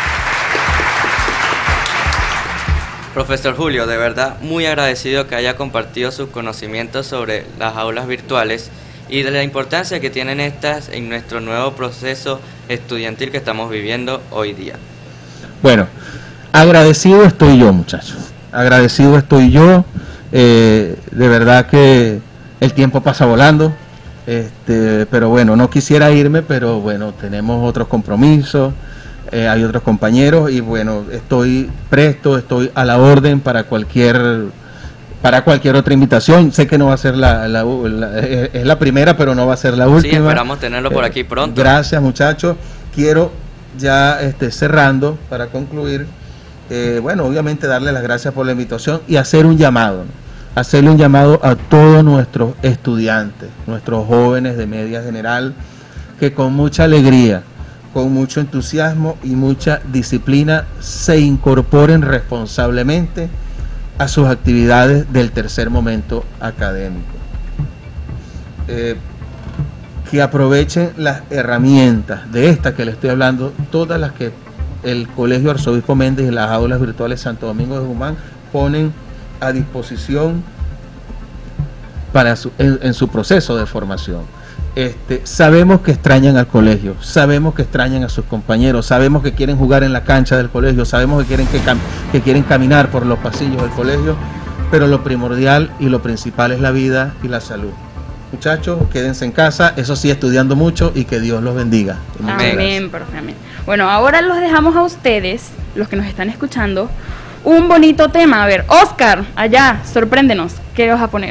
Profesor Julio, de verdad muy agradecido que haya compartido sus conocimientos sobre las aulas virtuales y de la importancia que tienen estas en nuestro nuevo proceso estudiantil que estamos viviendo hoy día. Bueno, agradecido estoy yo, muchachos. Agradecido estoy yo. Eh, de verdad que el tiempo pasa volando, este, pero bueno, no quisiera irme, pero bueno, tenemos otros compromisos, eh, hay otros compañeros y bueno, estoy presto, estoy a la orden para cualquier para cualquier otra invitación. Sé que no va a ser la, la, la es la primera, pero no va a ser la última. Sí, esperamos tenerlo por aquí pronto. Gracias, muchachos. Quiero ya este, cerrando para concluir. Eh, bueno, obviamente darle las gracias por la invitación y hacer un llamado, ¿no? Hacerle un llamado a todos nuestros estudiantes, nuestros jóvenes de media general, que con mucha alegría, con mucho entusiasmo y mucha disciplina se incorporen responsablemente a sus actividades del tercer momento académico. Eh, que aprovechen las herramientas de estas que les estoy hablando, todas las que el Colegio Arzobispo Méndez y las aulas virtuales Santo Domingo de Guzmán ponen a disposición para su, en, en su proceso de formación. Este, sabemos que extrañan al colegio, sabemos que extrañan a sus compañeros, sabemos que quieren jugar en la cancha del colegio, sabemos que quieren, que, cam que quieren caminar por los pasillos del colegio, pero lo primordial y lo principal es la vida y la salud. Muchachos, quédense en casa, eso sí, estudiando mucho y que Dios los bendiga. Amén, profe, amén. Bueno, ahora los dejamos a ustedes, los que nos están escuchando, un bonito tema. A ver, Oscar, allá, sorpréndenos, ¿qué vas a poner?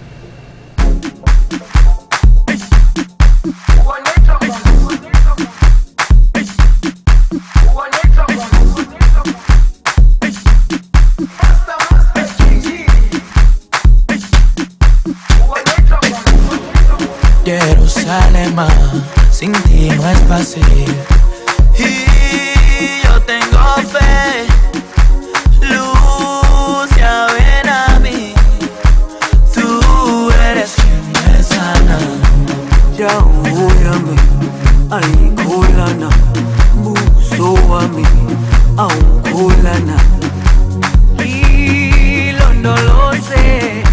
Jerusalén, sin ti no es fácil. Y yo tengo fe, luz ya ven a mí. Tú eres quien me sana. Ya voy a mí, ay kulana, buso a mí, aun kulana. Y lo no lo sé.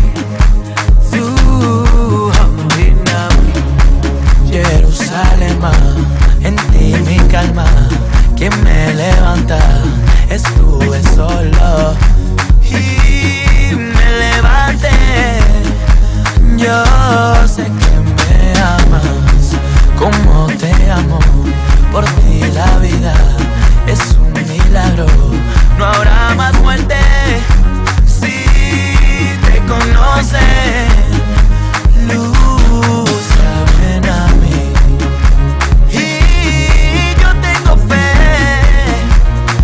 Jerusalén, en ti mi calma, quien me levanta, estuve solo y me levanté. Yo sé que me amas, como te amo, por ti la vida es un milagro, no habrá más muerte si te conocen. Luz ven a mí y yo tengo fe,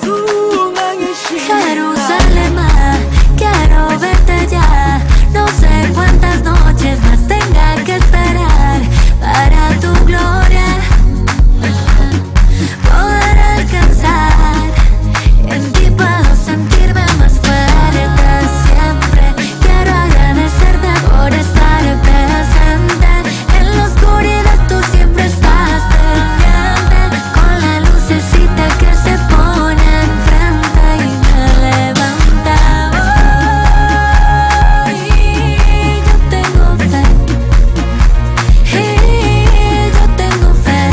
Jerusalén, quiero verte ya. No sé cuántas noches más tenga que esperar para tu gloria poder alcanzar. En ti puedo sentirme más fuerte siempre. Quiero agradecerte por estar presente. En la oscuridad tú siempre estás pendiente. Con la lucecita que se pone enfrente y me levanta. Hoy yo tengo fe. Y yo tengo fe.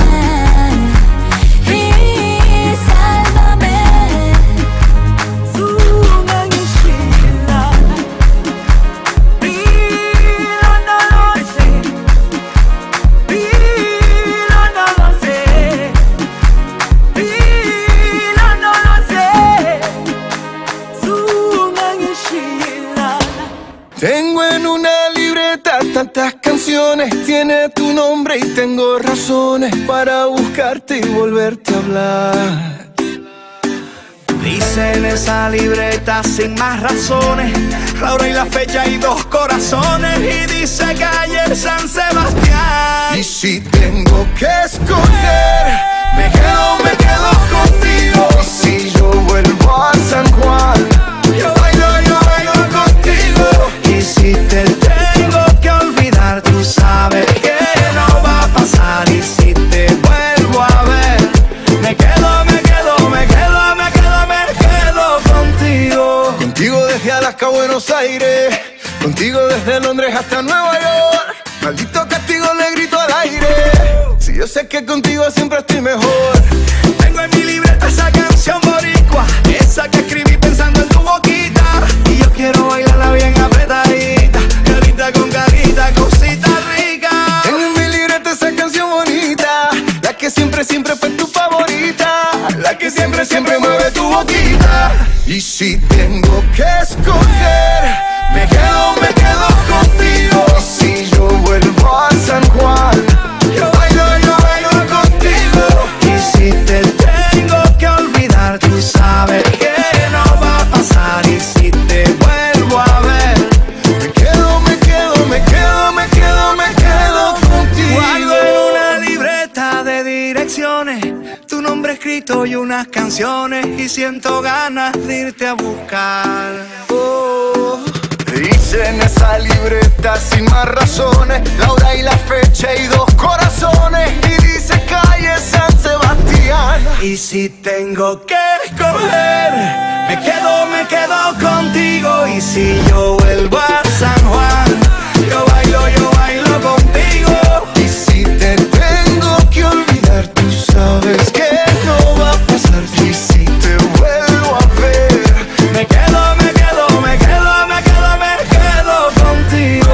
Y sálvame. Tengo en una libreta tantas canciones, tiene tu nombre y tengo razones para buscarte y volverte a hablar. Dice en esa libreta sin más razones, la hora y la fecha y dos corazones, y dice calle San Sebastián. Y si tengo que escoger, me quedo, me quedo contigo. Y si yo vuelvo a San Juan, yo bailo, yo bailo contigo. Y si te tengo que olvidar, tú sabes que no va a pasar. Y si te vuelvo a ver, me quedo, me quedo, me quedo, me quedo, me quedo contigo. Contigo desde Alaska a Buenos Aires, contigo desde Londres hasta Nueva York. Maldito castigo le grito al aire, si yo sé que contigo siempre estoy mejor. Tengo en mi libreta esa canción boricua, esa que escribí pensando en tu boquita. Y yo quiero bailarla bien apretadita, carita con carita, cosita rica. Tengo en mi libreta esa canción bonita, la que siempre, siempre fue tu favorita, la que siempre, siempre mueve tu boquita. Y si tengo que escoger, me quedo, me quedo contigo. Y si yo vuelvo a San Juan, yo bailo, yo bailo contigo. Y si te tengo que olvidar, tú sabes que no va a pasar. Y si te vuelvo a ver, me quedo, me quedo, me quedo, me quedo, me quedo contigo. Guardo en una libreta de direcciones tu nombre escrito y unas canciones, y siento ganas de irte a buscar. Oh. Dice en esa libreta sin más razones, la hora y la fecha y dos corazones, y dice calle San Sebastián. Y si tengo que escoger, me quedo, me quedo contigo. Y si yo vuelvo a San Juan, yo bailo, yo bailo contigo. Y si te tengo que olvidar, tú sabes que no va a pasar. Y si te vuelvo a ver, me quedo, me quedo, me quedo, me quedo, me quedo contigo.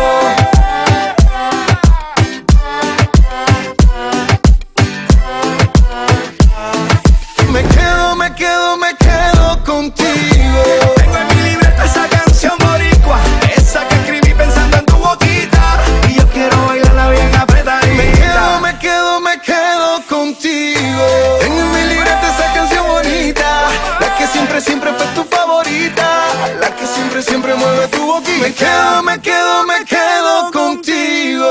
Me quedo, me quedo, me quedo contigo. Tengo en mi libreta esa canción boricua, esa que escribí pensando en tu boquita. Y yo quiero bailarla bien apretadita. Me quedo, me quedo, me quedo contigo. Tengo en mi libreta esa canción bonita, la que siempre, siempre fue tu favorita, la que siempre, siempre mueve tu boquita. Me quedo, me quedo, me quedo contigo.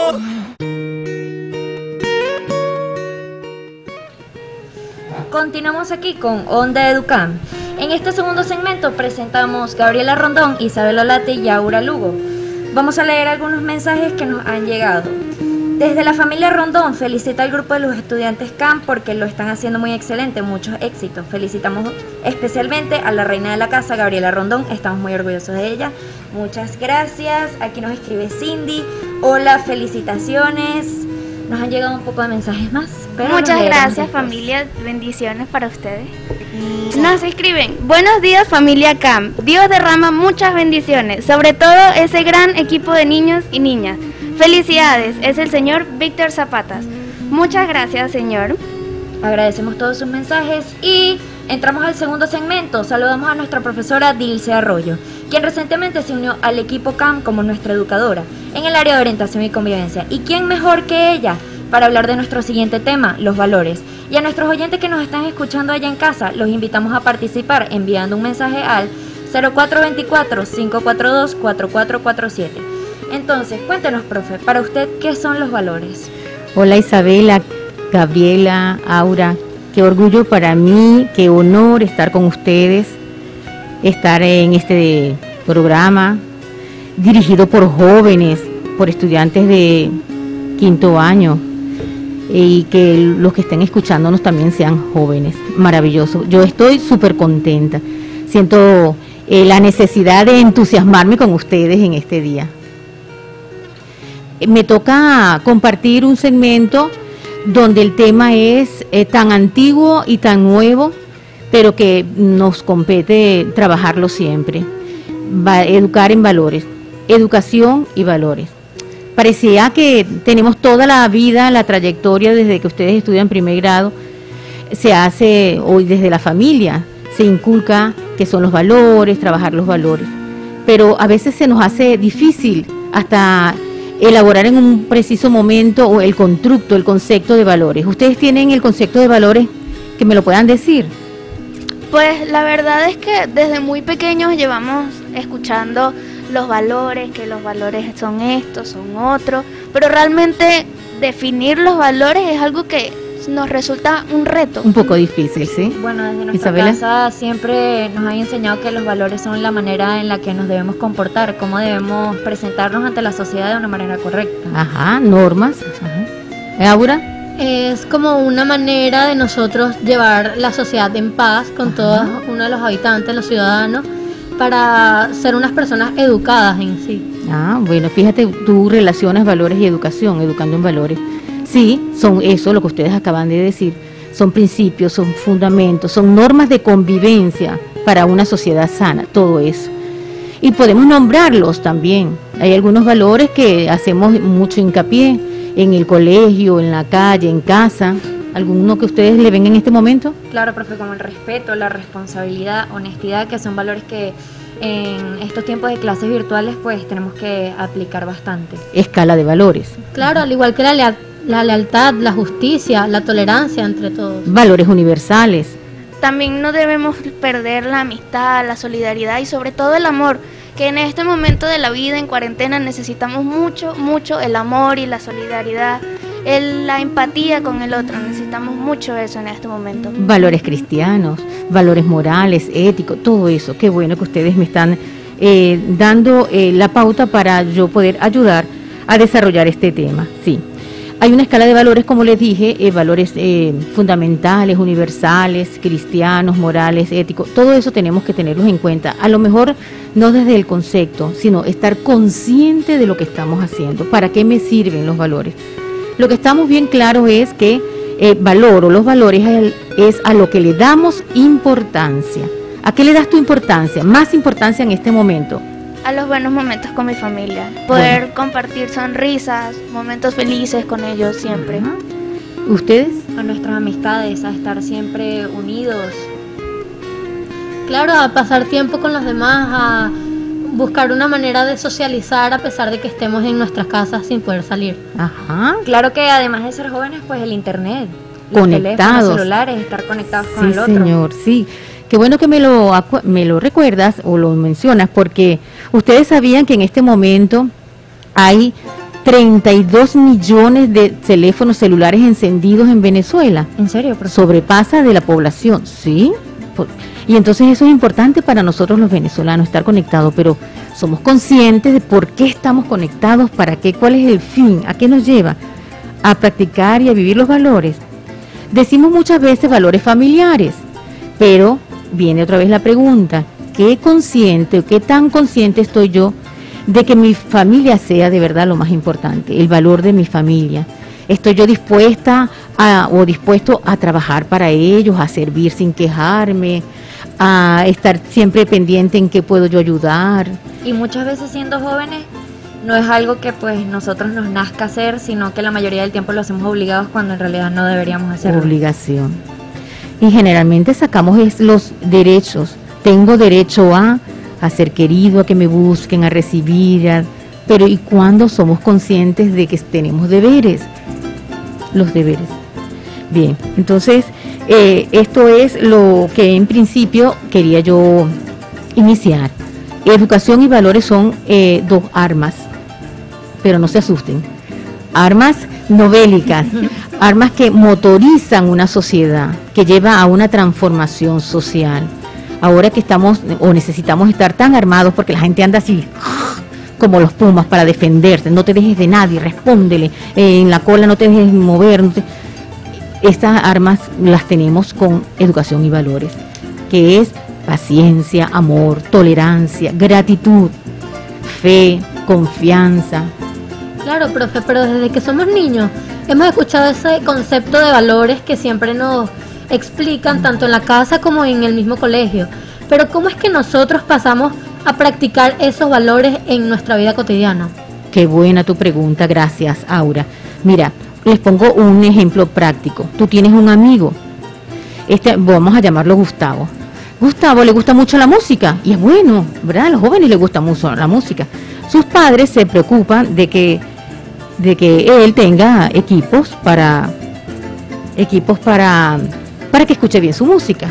Continuamos aquí con Onda Educam. En este segundo segmento presentamos Gabriela Rondón, Isabel Olate y Aura Lugo. Vamos a leer algunos mensajes que nos han llegado. Desde la familia Rondón felicita al grupo de los estudiantes C A M porque lo están haciendo muy excelente, muchos éxitos. Felicitamos especialmente a la reina de la casa, Gabriela Rondón, estamos muy orgullosos de ella. Muchas gracias. Aquí nos escribe Cindy. Hola, felicitaciones. Nos han llegado un poco de mensajes más. Pero muchas gracias, familia. Bendiciones para ustedes. Nos escriben: buenos días, familia C A M. Dios derrama muchas bendiciones, sobre todo ese gran equipo de niños y niñas. Felicidades, es el señor Víctor Zapatas. Muchas gracias, señor. Agradecemos todos sus mensajes y entramos al segundo segmento. Saludamos a nuestra profesora Dilce Arroyo, quien recientemente se unió al equipo C A M como nuestra educadora en el área de orientación y convivencia. ¿Y quién mejor que ella para hablar de nuestro siguiente tema, los valores. Y a nuestros oyentes que nos están escuchando allá en casa, los invitamos a participar enviando un mensaje al cero cuatro dos cuatro, cinco cuatro dos, cuatro cuatro cuatro siete. Entonces, cuéntenos, profe, para usted, ¿qué son los valores? Hola Isabela, Gabriela, Aura, qué orgullo para mí, qué honor estar con ustedes, estar en este programa dirigido por jóvenes, por estudiantes de quinto año, y que los que estén escuchándonos también sean jóvenes. Maravilloso. Yo estoy súper contenta. Siento eh, la necesidad de entusiasmarme con ustedes en este día. Me toca compartir un segmento donde el tema es eh, tan antiguo y tan nuevo, pero que nos compete trabajarlo siempre. Va, educar en valores, educación y valores. Parecía que tenemos toda la vida, la trayectoria desde que ustedes estudian primer grado, se hace hoy desde la familia, se inculca que son los valores, trabajar los valores, pero a veces se nos hace difícil hasta elaborar en un preciso momento el constructo, el concepto de valores. ¿Ustedes tienen el concepto de valores que me lo puedan decir? Pues la verdad es que desde muy pequeños llevamos escuchando los valores, que los valores son estos, son otros, pero realmente definir los valores es algo que nos resulta un reto. Un poco difícil, ¿sí? Bueno, desde nuestra Isabela. casa siempre nos han enseñado que los valores son la manera en la que nos debemos comportar, cómo debemos presentarnos ante la sociedad de una manera correcta. Ajá, normas. Ajá. ¿Aura? Es como una manera de nosotros llevar la sociedad en paz con Ajá. todos uno de los habitantes, los ciudadanos, para ser unas personas educadas en sí. Ah, bueno, fíjate, tú relacionas valores y educación, educando en valores. Sí, son eso, lo que ustedes acaban de decir, son principios, son fundamentos, son normas de convivencia para una sociedad sana, todo eso. Y podemos nombrarlos también. Hay algunos valores que hacemos mucho hincapié en el colegio, en la calle, en casa. ¿Alguno que ustedes le ven en este momento? Claro, profe, como el respeto, la responsabilidad, honestidad, que son valores que en estos tiempos de clases virtuales pues tenemos que aplicar bastante. Escala de valores. Claro, al igual que la, lea- la lealtad, la justicia, la tolerancia entre todos. Valores universales. También no debemos perder la amistad, la solidaridad y sobre todo el amor, que en este momento de la vida en cuarentena necesitamos mucho, mucho el amor y la solidaridad, el, la empatía con el otro, necesitamos mucho eso en este momento. Valores cristianos, valores morales, éticos, todo eso. Qué bueno que ustedes me están eh, dando eh, la pauta para yo poder ayudar a desarrollar este tema. Sí, hay una escala de valores, como les dije, eh, valores eh, fundamentales, universales, cristianos, morales, éticos. Todo eso tenemos que tenerlos en cuenta. A lo mejor no desde el concepto, sino estar consciente de lo que estamos haciendo. ¿Para qué me sirven los valores? Lo que estamos bien claros es que eh, valor o los valores es, es a lo que le damos importancia. ¿A qué le das tu importancia? Más importancia en este momento. A los buenos momentos con mi familia, poder Bueno. compartir sonrisas, momentos felices con ellos siempre. Ajá. ¿Ustedes? A nuestras amistades, a estar siempre unidos. Claro, a pasar tiempo con los demás, a buscar una manera de socializar a pesar de que estemos en nuestras casas sin poder salir. Ajá. Claro que además de ser jóvenes, pues el internet, los Conectados. teléfonos celulares, estar conectados con Sí, el otro. señor, sí. Qué bueno que me lo, acu- me lo recuerdas o lo mencionas, porque ustedes sabían que en este momento hay treinta y dos millones de teléfonos celulares encendidos en Venezuela. ¿En serio, profe? Sobrepasa de la población, ¿sí? Por- Y entonces eso es importante para nosotros los venezolanos, estar conectados, pero somos conscientes de por qué estamos conectados, para qué, cuál es el fin, a qué nos lleva, a practicar y a vivir los valores. Decimos muchas veces valores familiares, pero viene otra vez la pregunta, ¿qué consciente o qué tan consciente estoy yo de que mi familia sea de verdad lo más importante, el valor de mi familia? ¿Estoy yo dispuesta a, o dispuesto a trabajar para ellos, a servir sin quejarme, a estar siempre pendiente en qué puedo yo ayudar? Y muchas veces siendo jóvenes no es algo que pues nosotros nos nazca hacer, sino que la mayoría del tiempo lo hacemos obligados cuando en realidad no deberíamos hacerlo. Obligación. Y generalmente sacamos es los derechos. Tengo derecho a, a ser querido, a que me busquen, a recibir, a- pero ¿y cuándo somos conscientes de que tenemos deberes? los deberes. Bien, entonces eh, esto es lo que en principio quería yo iniciar. Educación y valores son eh, dos armas, pero no se asusten, armas no bélicas, armas que motorizan una sociedad, que lleva a una transformación social. Ahora que estamos o necesitamos estar tan armados porque la gente anda así como los pumas para defenderse, no te dejes de nadie, respóndele, eh, en la cola no te dejes mover. No te... Estas armas las tenemos con educación y valores, que es paciencia, amor, tolerancia, gratitud, fe, confianza. Claro, profe, pero desde que somos niños hemos escuchado ese concepto de valores que siempre nos explican tanto en la casa como en el mismo colegio. Pero ¿cómo es que nosotros pasamos a practicar esos valores en nuestra vida cotidiana? Qué buena tu pregunta, gracias, Aura. Mira, les pongo un ejemplo práctico. Tú tienes un amigo, este, vamos a llamarlo Gustavo. Gustavo le gusta mucho la música y es bueno, ¿verdad? A los jóvenes les gusta mucho la música. Sus padres se preocupan de que, de que él tenga equipos para, equipos para, para que escuche bien su música.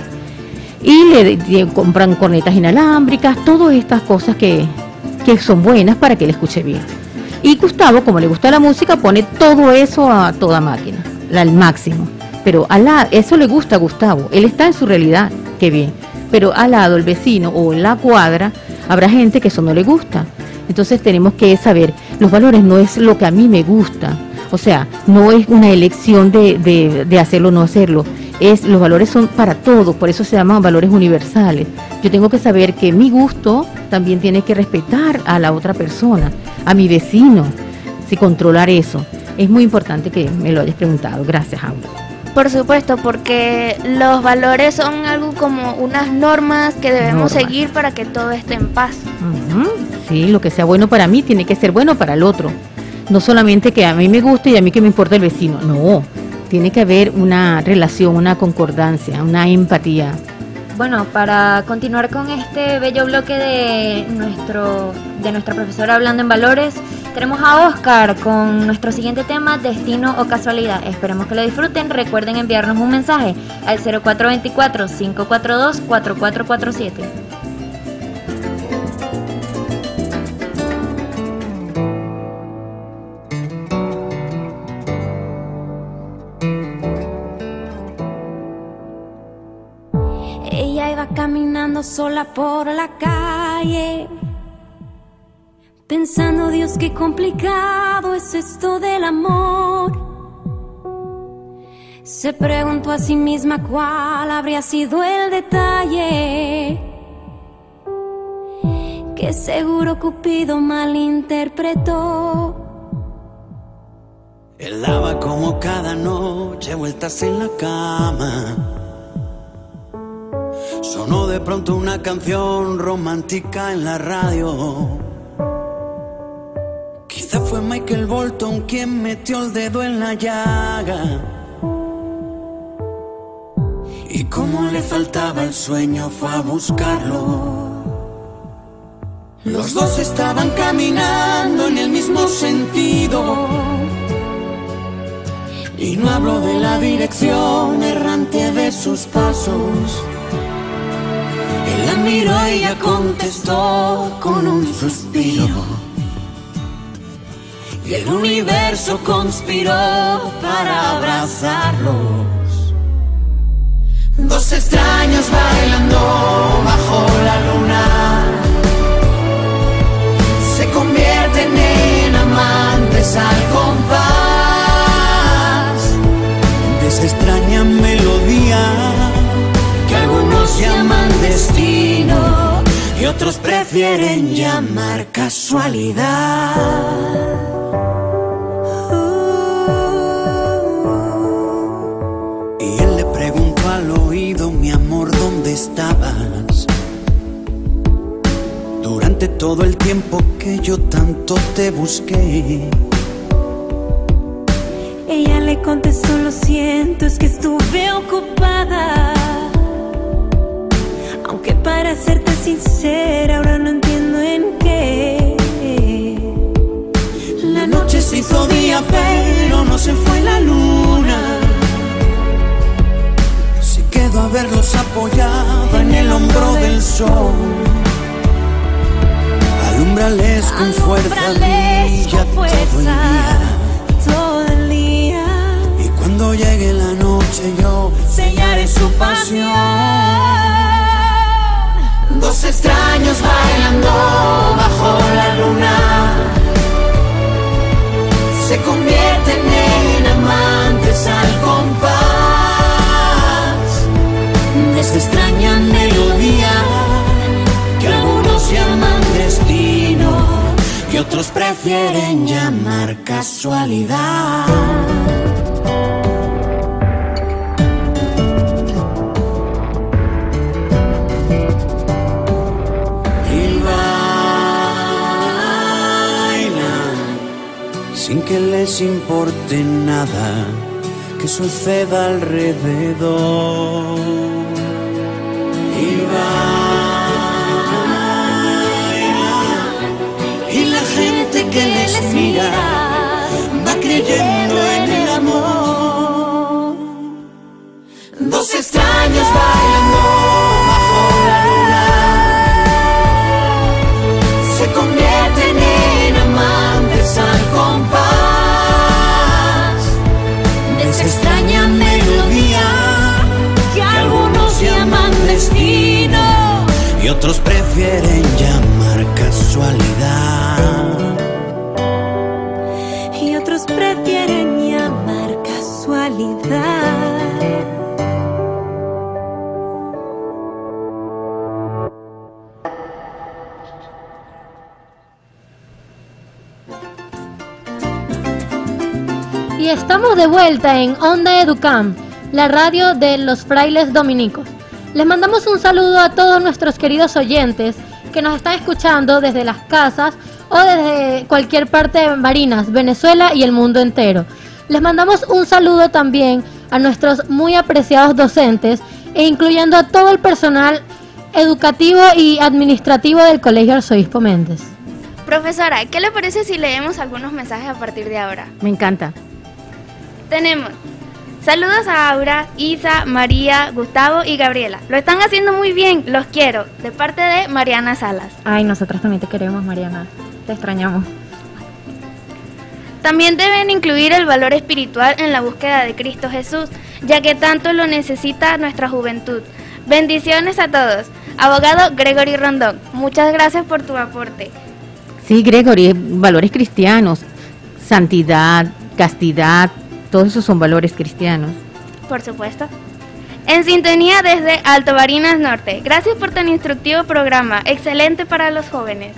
Y le, le compran cornetas inalámbricas, todas estas cosas que, que son buenas para que él escuche bien. Y Gustavo, como le gusta la música, pone todo eso a toda máquina, al máximo. Pero al lado, eso le gusta a Gustavo, él está en su realidad, qué bien. Pero al lado, el vecino o en la cuadra, habrá gente que eso no le gusta. Entonces tenemos que saber, los valores no es lo que a mí me gusta, o sea, no es una elección de, de, de hacerlo o no hacerlo. Es, los valores son para todos, por eso se llaman valores universales. Yo tengo que saber que mi gusto también tiene que respetar a la otra persona, a mi vecino, si controlar eso. Es muy importante que me lo hayas preguntado. Gracias, Aura. Por supuesto, porque los valores son algo como unas normas que debemos normas. seguir para que todo esté en paz. Uh-huh. Sí, lo que sea bueno para mí tiene que ser bueno para el otro. No solamente que a mí me guste y a mí que me importa el vecino, no. Tiene que haber una relación, una concordancia, una empatía. Bueno, para continuar con este bello bloque de nuestro de nuestra profesora hablando en valores, tenemos a Oscar con nuestro siguiente tema, destino o casualidad. Esperemos que lo disfruten. Recuerden enviarnos un mensaje al cero cuatro dos cuatro, cinco cuatro dos, cuatro cuatro cuatro siete. Ella iba caminando sola por la calle, pensando, Dios, qué complicado es esto del amor. Se preguntó a sí misma cuál habría sido el detalle que seguro Cupido malinterpretó. Él daba como cada noche vueltas en la cama. Sonó de pronto una canción romántica en la radio. Quizá fue Michael Bolton quien metió el dedo en la llaga. Y como le faltaba el sueño fue a buscarlo. Los dos estaban caminando en el mismo sentido. Y no hablo de la dirección errante de sus pasos. Él la miró y ella contestó con un suspiro. Y el universo conspiró para abrazarlos. Dos extraños bailando bajo la luna se convierten en amantes al compás de esa extraña melodía que algunos llaman destino y otros prefieren llamar casualidad. Y él le preguntó al oído, mi amor, ¿dónde estabas? Durante todo el tiempo que yo tanto te busqué. Ella le contestó, lo siento, es que estuve ocupada. Aunque para serte sincera, ahora no entiendo en qué. La noche se hizo día, pero no se fue la luna. recuerdo haberlos apoyado en el hombro del sol. Alúmbrales con fuerza, brilla todo el día, todo el día. Y cuando llegue la noche yo sellaré su pasión. Dos extraños bailando bajo la luna se convierten en amantes al compás de esta extraña melodía que algunos llaman destino y otros prefieren llamar casualidad. Sin que les importe nada que suceda alrededor. Y baila, y la gente que les mira va creyendo en el amor. Dos extraños bailando bajo la luna se convierten en amantes al compás de esa extraña melodía que algunos llaman destino y otros prefieren llamar casualidad. Y otros prefieren llamar casualidad. Y estamos de vuelta en Onda Educam, la radio de los frailes dominicos. Les mandamos un saludo a todos nuestros queridos oyentes que nos están escuchando desde las casas o desde cualquier parte de Barinas, Venezuela y el mundo entero. Les mandamos un saludo también a nuestros muy apreciados docentes e incluyendo a todo el personal educativo y administrativo del Colegio Arzobispo Méndez. Profesora, ¿qué le parece si leemos algunos mensajes a partir de ahora? Me encanta. Tenemos saludos a Aura, Isa, María, Gustavo y Gabriela. Lo están haciendo muy bien, los quiero. De parte de Mariana Salas. Ay, nosotros también te queremos, Mariana. Te extrañamos. También deben incluir el valor espiritual en la búsqueda de Cristo Jesús, ya que tanto lo necesita nuestra juventud. Bendiciones a todos. Abogado Gregory Rondón, muchas gracias por tu aporte. Sí, Gregory, valores cristianos, santidad, castidad, todos esos son valores cristianos. Por supuesto. En sintonía desde Alto Barinas Norte. Gracias por tan instructivo programa. Excelente para los jóvenes.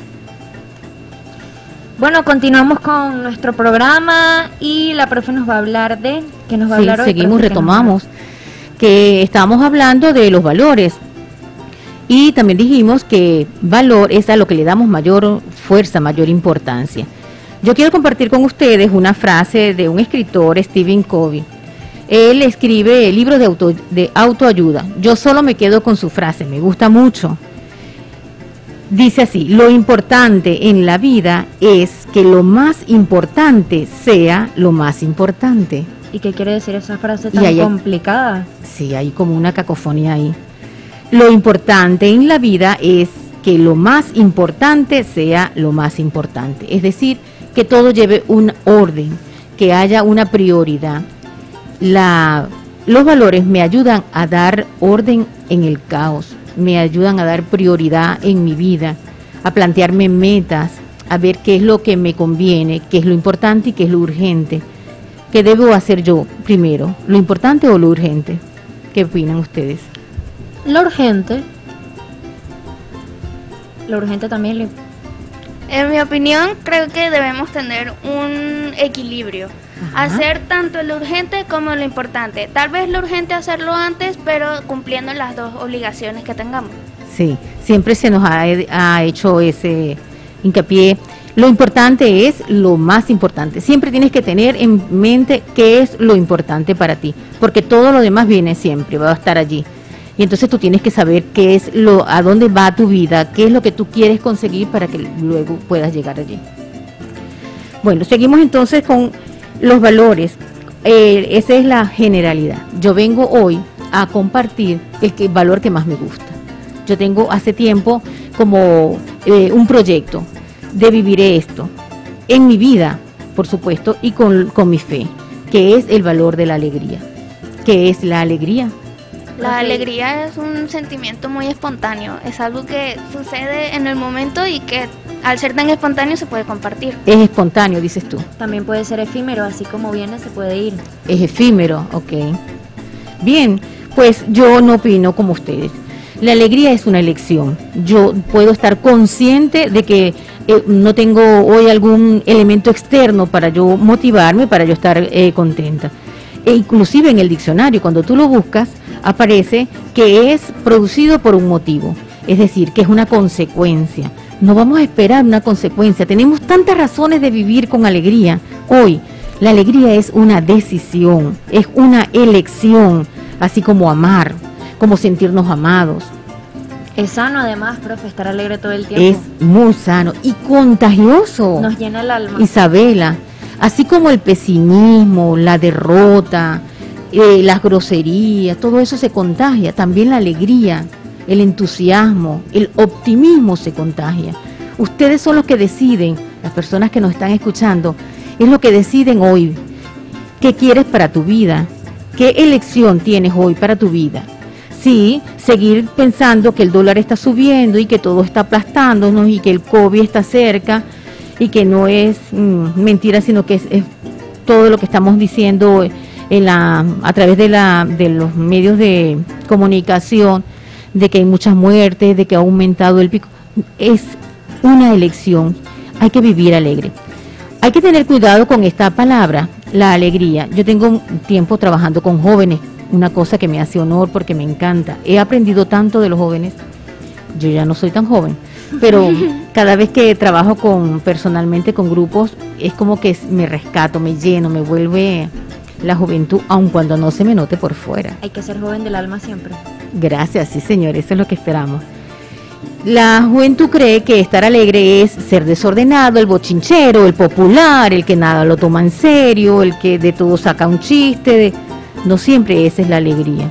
Bueno, continuamos con nuestro programa y la profe nos va a hablar de... ¿Qué nos va a sí, hablar hoy? Seguimos, profe, retomamos, que estábamos hablando de los valores. Y también dijimos que valor es a lo que le damos mayor fuerza, mayor importancia. Yo quiero compartir con ustedes una frase de un escritor, Stephen Covey. Él escribe libros de, auto, de autoayuda. Yo solo me quedo con su frase, me gusta mucho. Dice así: lo importante en la vida es que lo más importante sea lo más importante. ¿Y qué quiere decir esa frase tan hay, complicada? Sí, hay como una cacofonía ahí. Lo importante en la vida es que lo más importante sea lo más importante. Es decir, que todo lleve un orden, que haya una prioridad. La, los valores me ayudan a dar orden en el caos, me ayudan a dar prioridad en mi vida, a plantearme metas, a ver qué es lo que me conviene, qué es lo importante y qué es lo urgente. ¿Qué debo hacer yo primero? ¿Lo importante o lo urgente? ¿Qué opinan ustedes? Lo urgente. Lo urgente también le... En mi opinión, creo que debemos tener un equilibrio. Ajá. Hacer tanto lo urgente como lo importante. Tal vez lo urgente hacerlo antes, pero cumpliendo las dos obligaciones que tengamos. Sí, siempre se nos ha, ha hecho ese hincapié. Lo importante es lo más importante. Siempre tienes que tener en mente qué es lo importante para ti, porque todo lo demás viene siempre, va a estar allí. Y entonces tú tienes que saber qué es lo, a dónde va tu vida, qué es lo que tú quieres conseguir para que luego puedas llegar allí. Bueno, seguimos entonces con los valores. Eh, esa es la generalidad. Yo vengo hoy a compartir el, que, el valor que más me gusta. Yo tengo hace tiempo como eh, un proyecto de vivir esto en mi vida, por supuesto, y con, con mi fe, que es el valor de la alegría. ¿Qué es la alegría? La alegría es un sentimiento muy espontáneo, es algo que sucede en el momento y que al ser tan espontáneo se puede compartir. Es espontáneo, dices tú. También puede ser efímero, así como viene se puede ir. Es efímero, ok. Bien, pues yo no opino como ustedes. La alegría es una elección. Yo puedo estar consciente de que eh, no tengo hoy algún elemento externo para yo motivarme, para yo estar eh, contenta. E inclusive en el diccionario, cuando tú lo buscas, aparece que es producido por un motivo, es decir, que es una consecuencia. No vamos a esperar una consecuencia. Tenemos tantas razones de vivir con alegría. Hoy, la alegría es una decisión, es una elección, así como amar, como sentirnos amados. Es sano además, profe, estar alegre todo el tiempo. Es muy sano y contagioso. Nos llena el alma. Isabela, así como el pesimismo, la derrota, eh, las groserías, todo eso se contagia. También la alegría, el entusiasmo, el optimismo se contagia. Ustedes son los que deciden, las personas que nos están escuchando, es lo que deciden hoy. ¿Qué quieres para tu vida? ¿Qué elección tienes hoy para tu vida? Sí, seguir pensando que el dólar está subiendo y que todo está aplastándonos y que el COVID está cerca y que no es mmm, mentira, sino que es, es todo lo que estamos diciendo en la, a través de, la, de los medios de comunicación, de que hay muchas muertes, de que ha aumentado el pico. Es una elección, hay que vivir alegre. Hay que tener cuidado con esta palabra, la alegría. Yo tengo tiempo trabajando con jóvenes, una cosa que me hace honor porque me encanta. He aprendido tanto de los jóvenes. Yo ya no soy tan joven, pero cada vez que trabajo con personalmente con grupos, es como que me rescato, me lleno, me vuelve la juventud, aun cuando no se me note por fuera. Hay que ser joven del alma siempre. Gracias, sí señor, eso es lo que esperamos. La juventud cree que estar alegre es ser desordenado, el bochinchero, el popular, el que nada lo toma en serio, el que de todo saca un chiste. De... No siempre esa es la alegría.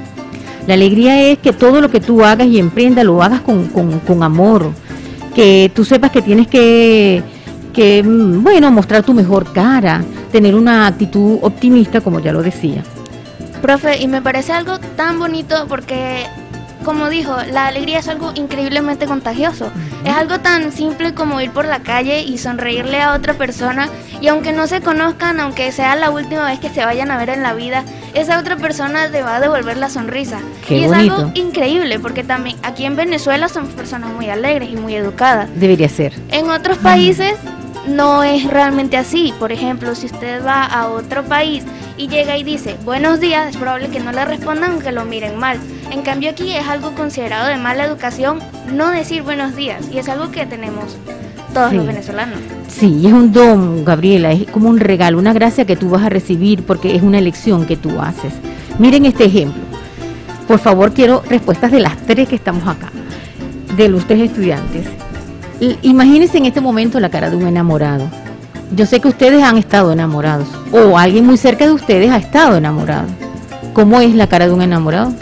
La alegría es que todo lo que tú hagas y emprendas lo hagas con, con, con amor, que tú sepas que tienes que, que, bueno, mostrar tu mejor cara, tener una actitud optimista, como ya lo decía. Profe, y me parece algo tan bonito porque, como dijo, la alegría es algo increíblemente contagioso. Uh-huh. Es algo tan simple como ir por la calle y sonreírle a otra persona, y aunque no se conozcan, aunque sea la última vez que se vayan a ver en la vida, esa otra persona te va a devolver la sonrisa. Qué y bonito. Es algo increíble porque también aquí en Venezuela somos personas muy alegres y muy educadas. Debería ser. En otros países no es realmente así. Por ejemplo, si usted va a otro país y llega y dice buenos días, es probable que no le respondan aunque lo miren mal. En cambio aquí es algo considerado de mala educación no decir buenos días, y es algo que tenemos todos sí. los venezolanos. Sí, es un don, Gabriela, es como un regalo, una gracia que tú vas a recibir porque es una elección que tú haces. Miren este ejemplo. Por favor, quiero respuestas de las tres que estamos acá, de los tres estudiantes. Imagínense en este momento la cara de un enamorado. Yo sé que ustedes han estado enamorados, o alguien muy cerca de ustedes ha estado enamorado. ¿Cómo es la cara de un enamorado?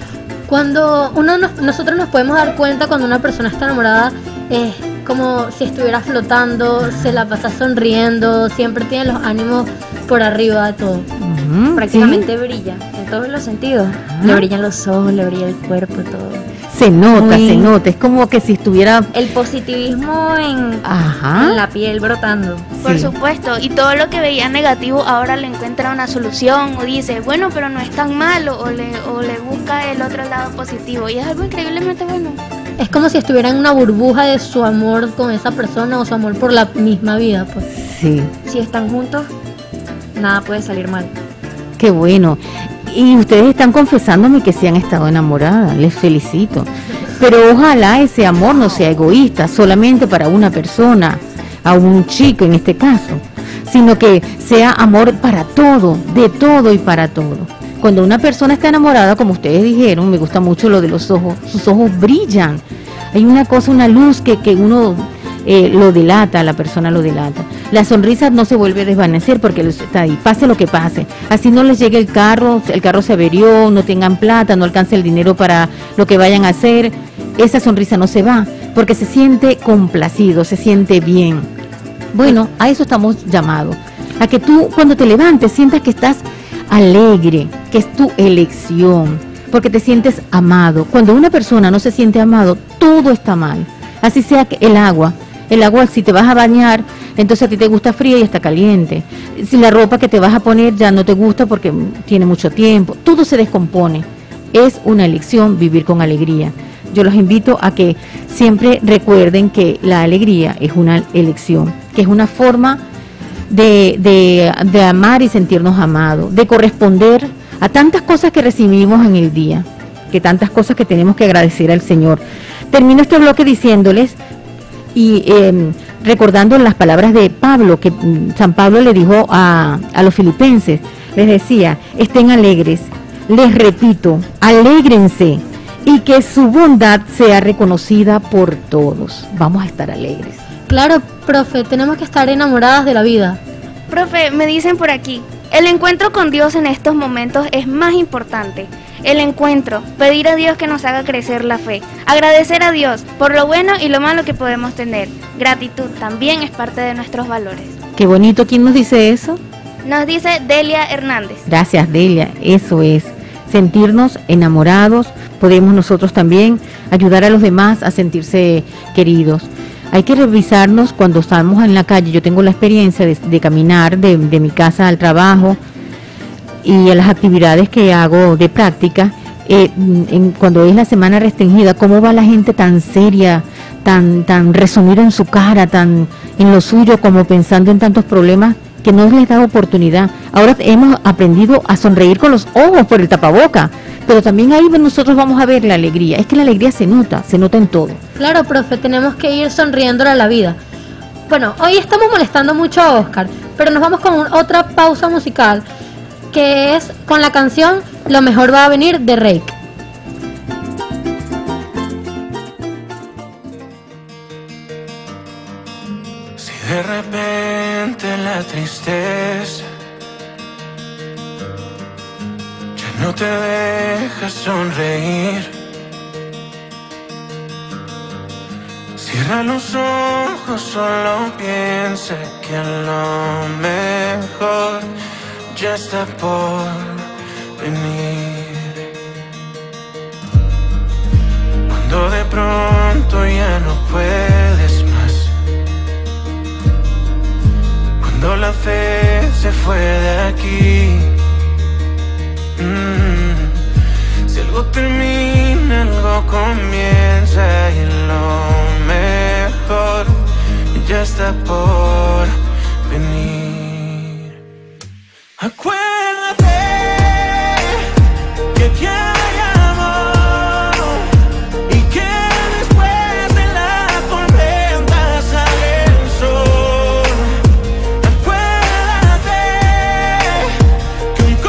Cuando uno nos, nosotros nos podemos dar cuenta cuando una persona está enamorada, es como si estuviera flotando, se la pasa sonriendo, siempre tiene los ánimos por arriba de todo. Uh-huh, prácticamente ¿sí? brilla en todos los sentidos. Uh-huh. Le brillan los ojos, le brilla el cuerpo, todo. Se nota, Muy... se nota, es como que si estuviera... El positivismo en, en la piel brotando. Por sí. supuesto, y todo lo que veía negativo ahora le encuentra una solución, o dice, bueno, pero no es tan malo, o le, o le busca el otro lado positivo, y es algo increíblemente bueno. Es como si estuviera en una burbuja de su amor con esa persona, o su amor por la misma vida, pues. Sí. Si están juntos, nada puede salir mal. Qué bueno. Y ustedes están confesándome que sí han estado enamoradas, les felicito. Pero ojalá ese amor no sea egoísta, solamente para una persona, a un chico en este caso, sino que sea amor para todo, de todo y para todo. Cuando una persona está enamorada, como ustedes dijeron, me gusta mucho lo de los ojos, sus ojos brillan. Hay una cosa, una luz que, que uno eh, lo delata, la persona lo delata. La sonrisa no se vuelve a desvanecer porque está ahí, pase lo que pase. Así no les llegue el carro, el carro se averió, no tengan plata, no alcance el dinero para lo que vayan a hacer. Esa sonrisa no se va porque se siente complacido, se siente bien. Bueno, a eso estamos llamados. A que tú cuando te levantes sientas que estás alegre, que es tu elección, porque te sientes amado. Cuando una persona no se siente amado, todo está mal. Así sea que el agua, el agua si te vas a bañar, entonces a ti te gusta fría y está caliente. Si la ropa que te vas a poner ya no te gusta porque tiene mucho tiempo, todo se descompone. Es una elección vivir con alegría. Yo los invito a que siempre recuerden que la alegría es una elección, que es una forma de, de, de amar y sentirnos amados, de corresponder a tantas cosas que recibimos en el día, que tantas cosas que tenemos que agradecer al Señor. Termino este bloque diciéndoles y eh, recordando las palabras de Pablo, que San Pablo le dijo a, a los filipenses, les decía, estén alegres, les repito, alégrense, y que su bondad sea reconocida por todos. Vamos a estar alegres. Claro, profe, tenemos que estar enamoradas de la vida. Profe, me dicen por aquí, el encuentro con Dios en estos momentos es más importante. El encuentro, pedir a Dios que nos haga crecer la fe, agradecer a Dios por lo bueno y lo malo que podemos tener. Gratitud también es parte de nuestros valores. Qué bonito, ¿quién nos dice eso? Nos dice Delia Hernández. Gracias, Delia, eso es. Sentirnos enamorados, podemos nosotros también ayudar a los demás a sentirse queridos. Hay que revisarnos cuando estamos en la calle. Yo tengo la experiencia de, de caminar de, de mi casa al trabajo y a las actividades que hago de práctica. Eh, en, cuando es la semana restringida, cómo va la gente tan seria, tan, tan resumida en su cara, tan en lo suyo, como pensando en tantos problemas que no les da oportunidad. Ahora hemos aprendido a sonreír con los ojos por el tapaboca, pero también ahí nosotros vamos a ver la alegría. Es que la alegría se nota, se nota en todo. Claro, profe, tenemos que ir sonriéndole a la vida. Bueno, hoy estamos molestando mucho a Oscar, pero nos vamos con un, otra pausa musical, que es con la canción Lo mejor va a venir de Reik. Si de repente la tristeza ya no te deja sonreír, cierra los ojos, solo piensa que lo mejor ya está por venir. Cuando de pronto ya no puedes más, cuando la fe se fue de aquí, mm, si algo termina, algo comienza y lo mejor ya está por venir. Acuérdate que aquí hay amor y que después de la tormenta sale el sol. Acuérdate que un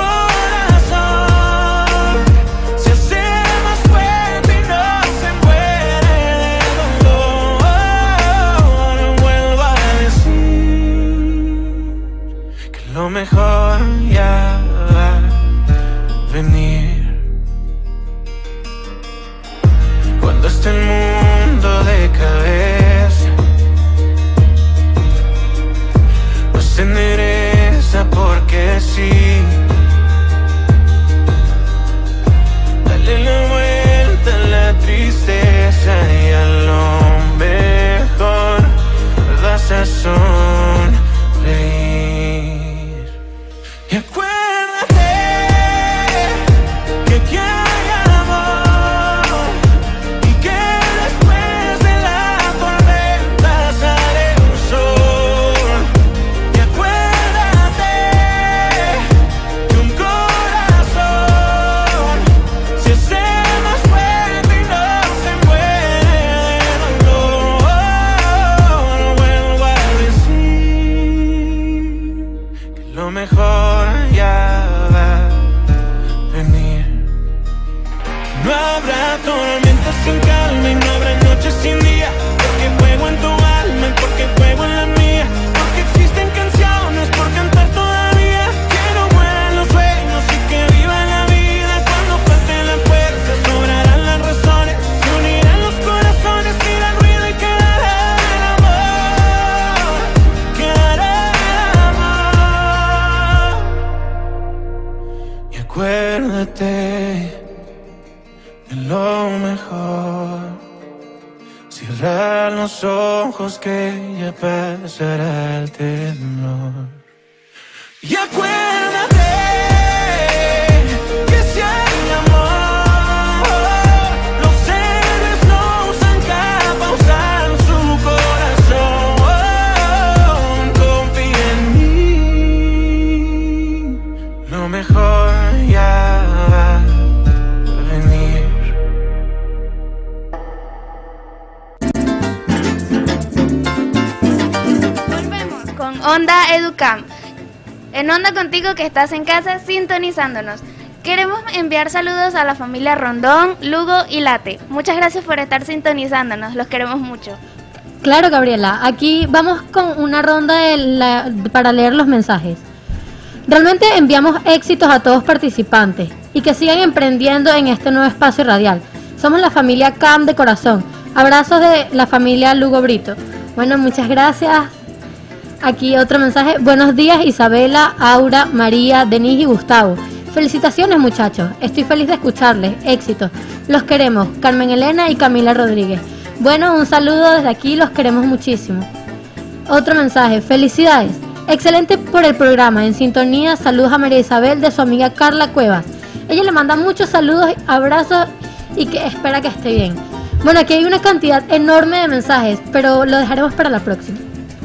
corazón se hace más fuerte y no se muere Cierra los ojos que ya pasará el temor. Y acuérdate que si hay amor, los héroes no usan capa, usan su corazón. Confía en mí, lo mejor ya va a venir. Volvemos con Onda Educam. En Onda Contigo, que estás en casa sintonizándonos. Queremos enviar saludos a la familia Rondón, Lugo y Late. Muchas gracias por estar sintonizándonos, los queremos mucho. Claro, Gabriela, aquí vamos con una ronda de la- para leer los mensajes. Realmente enviamos éxitos a todos participantes y que sigan emprendiendo en este nuevo espacio radial. Somos la familia C A M de corazón. Abrazos de la familia Lugo Brito. Bueno, muchas gracias. Aquí otro mensaje. Buenos días, Isabela, Aura, María, Denise y Gustavo. Felicitaciones, muchachos. Estoy feliz de escucharles. Éxitos. Los queremos. Carmen Elena y Camila Rodríguez. Bueno, un saludo desde aquí. Los queremos muchísimo. Otro mensaje. Felicidades. Excelente por el programa. En sintonía, saludos a María Isabel de su amiga Carla Cuevas. Ella le manda muchos saludos, abrazos y que espera que esté bien. Bueno, aquí hay una cantidad enorme de mensajes, pero lo dejaremos para la próxima.